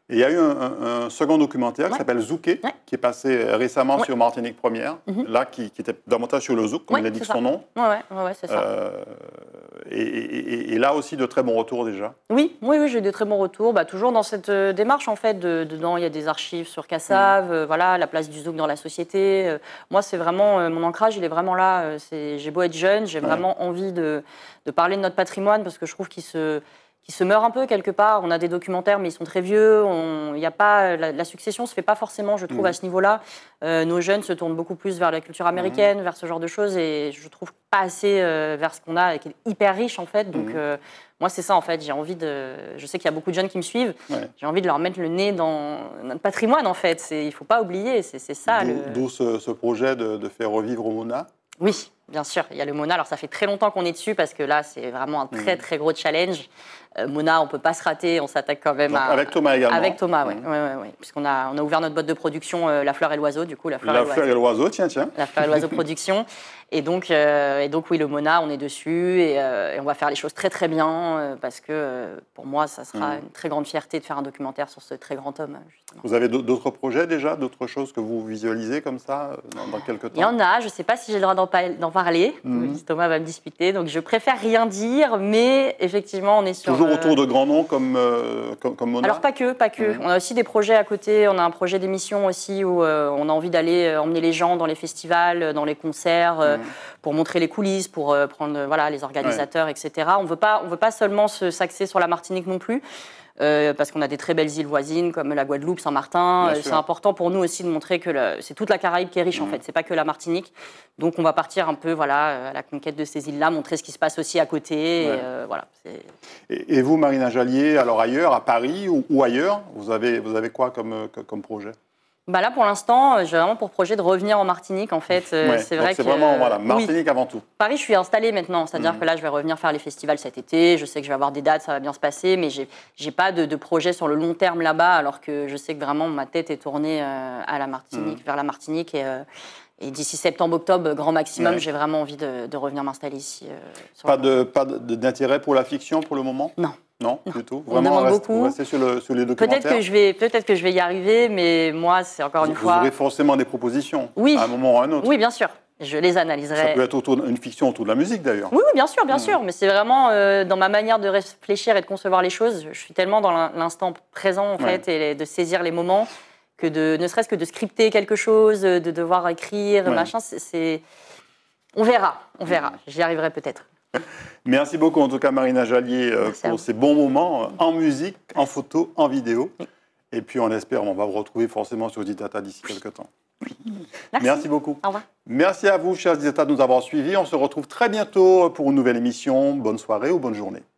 Et il y a eu un, un, un second documentaire ouais. qui s'appelle Zouké, ouais. qui est passé récemment ouais. sur Martinique Première, mm-hmm. là, qui, qui était davantage sur le zouk, comme ouais, il a dit son nom. Oui, ouais, ouais, c'est ça. Euh, et, et, et là aussi, de très bons retours déjà. Oui, oui, oui j'ai eu de très bons retours. Bah, toujours dans cette euh, démarche, en fait. De, dedans, il y a des archives sur Kassav, mm. euh, voilà, la place du zouk dans la société. Euh, moi, c'est vraiment, euh, mon ancrage, il est vraiment là. Euh, c'est, j'ai beau être jeune, j'ai ouais. vraiment envie de, de parler de notre patrimoine, parce que je trouve qu'il se... qui se meurt un peu quelque part. On a des documentaires, mais ils sont très vieux. On, y a pas, la, la succession ne se fait pas forcément, je trouve, mmh. à ce niveau-là. Euh, nos jeunes se tournent beaucoup plus vers la culture américaine, mmh. vers ce genre de choses, et je trouve pas assez euh, vers ce qu'on a, qui est hyper riche, en fait. Donc, mmh. euh, moi, c'est ça, en fait. J'ai envie de... Je sais qu'il y a beaucoup de jeunes qui me suivent. Ouais. J'ai envie de leur mettre le nez dans notre patrimoine, en fait. C'est, il ne faut pas oublier, c'est, c'est ça. D'où, le... d'où ce, ce projet de, de faire revivre Mona. Oui, bien sûr. Il y a le Mona. Alors, ça fait très longtemps qu'on est dessus, parce que là, c'est vraiment un très, mmh. très gros challenge. Euh, Mona, on ne peut pas se rater, on s'attaque quand même Donc, à... Avec Thomas également. Avec Thomas, oui. Mmh. Ouais, ouais, ouais. Puisqu'on a, on a ouvert notre boîte de production, euh, La Fleur et l'Oiseau, du coup. La Fleur, la et, fleur et l'Oiseau, tiens, tiens. La Fleur et l'Oiseau Production. Et donc, euh, et donc, oui, le Mona, on est dessus et, euh, et on va faire les choses très, très bien euh, parce que, euh, pour moi, ça sera mmh. une très grande fierté de faire un documentaire sur ce très grand homme, justement. Vous avez d'autres projets déjà, d'autres choses que vous visualisez comme ça dans, dans quelques temps? Il y en a, je ne sais pas si j'ai le droit d'en, pa- d'en parler. Mmh. Thomas va me disputer, donc je préfère rien dire, mais effectivement, on est sur... Toujours autour euh... de grands noms comme, euh, comme, comme Mona? Alors, pas que, pas que. Mmh. On a aussi des projets à côté. On a un projet d'émission aussi où euh, on a envie d'aller euh, emmener les gens dans les festivals, dans les concerts, euh, mmh. pour montrer les coulisses, pour euh, prendre voilà, les organisateurs, ouais. et cetera. On ne veut pas, on veut pas seulement se, s'axer sur la Martinique non plus. Euh, parce qu'on a des très belles îles voisines comme la Guadeloupe, Saint-Martin. Euh, c'est important pour nous aussi de montrer que le, c'est toute la Caraïbe qui est riche, mmh. en fait. C'est pas que la Martinique. Donc on va partir un peu voilà, à la conquête de ces îles-là, montrer ce qui se passe aussi à côté. Ouais. Et, euh, voilà, c'est... et, et vous, Marina Jallier, alors ailleurs, à Paris ou, ou ailleurs, vous avez, vous avez quoi comme, comme projet? Bah là, pour l'instant, j'ai vraiment pour projet de revenir en Martinique, en fait. Ouais, c'est vrai c'est que vraiment voilà, Martinique oui. avant tout. Paris, je suis installée maintenant, c'est-à-dire mmh. que là, je vais revenir faire les festivals cet été. Je sais que je vais avoir des dates, ça va bien se passer, mais j'ai, j'ai pas de, de projet sur le long terme là-bas, alors que je sais que vraiment ma tête est tournée euh, à la Martinique, mmh. vers la Martinique et. Euh, Et d'ici septembre-octobre, grand maximum, ouais. j'ai vraiment envie de, de revenir m'installer ici. Euh, sur pas de, pas de, d'intérêt pour la fiction pour le moment? Non. Non, non. du tout. On vraiment, reste, beaucoup. Vous restez sur, le, sur les documentaires. Peut-être que je vais, peut-être que je vais y arriver, mais moi, c'est encore vous, une fois. Vous aurez forcément des propositions. Oui. À un moment ou à un autre. Oui, bien sûr. Je les analyserai. Ça peut être autour, une fiction autour de la musique, d'ailleurs. Oui, oui bien sûr, bien mmh. sûr. Mais c'est vraiment euh, dans ma manière de réfléchir et de concevoir les choses. Je suis tellement dans l'instant présent, en fait, ouais. et de saisir les moments. Que de, ne serait-ce que de scripter quelque chose, de devoir écrire, ouais. machin, c'est, c'est... On verra, on verra. J'y arriverai peut-être. Merci beaucoup, en tout cas, Marina Jallier, euh, pour ces bons moments euh, en musique, en photo, en vidéo. Oui. Et puis, on espère, on va vous retrouver forcément sur Didata d'ici quelques temps. Merci. Merci beaucoup. Au revoir. Merci à vous, chers Didata, de nous avoir suivis. On se retrouve très bientôt pour une nouvelle émission. Bonne soirée ou bonne journée.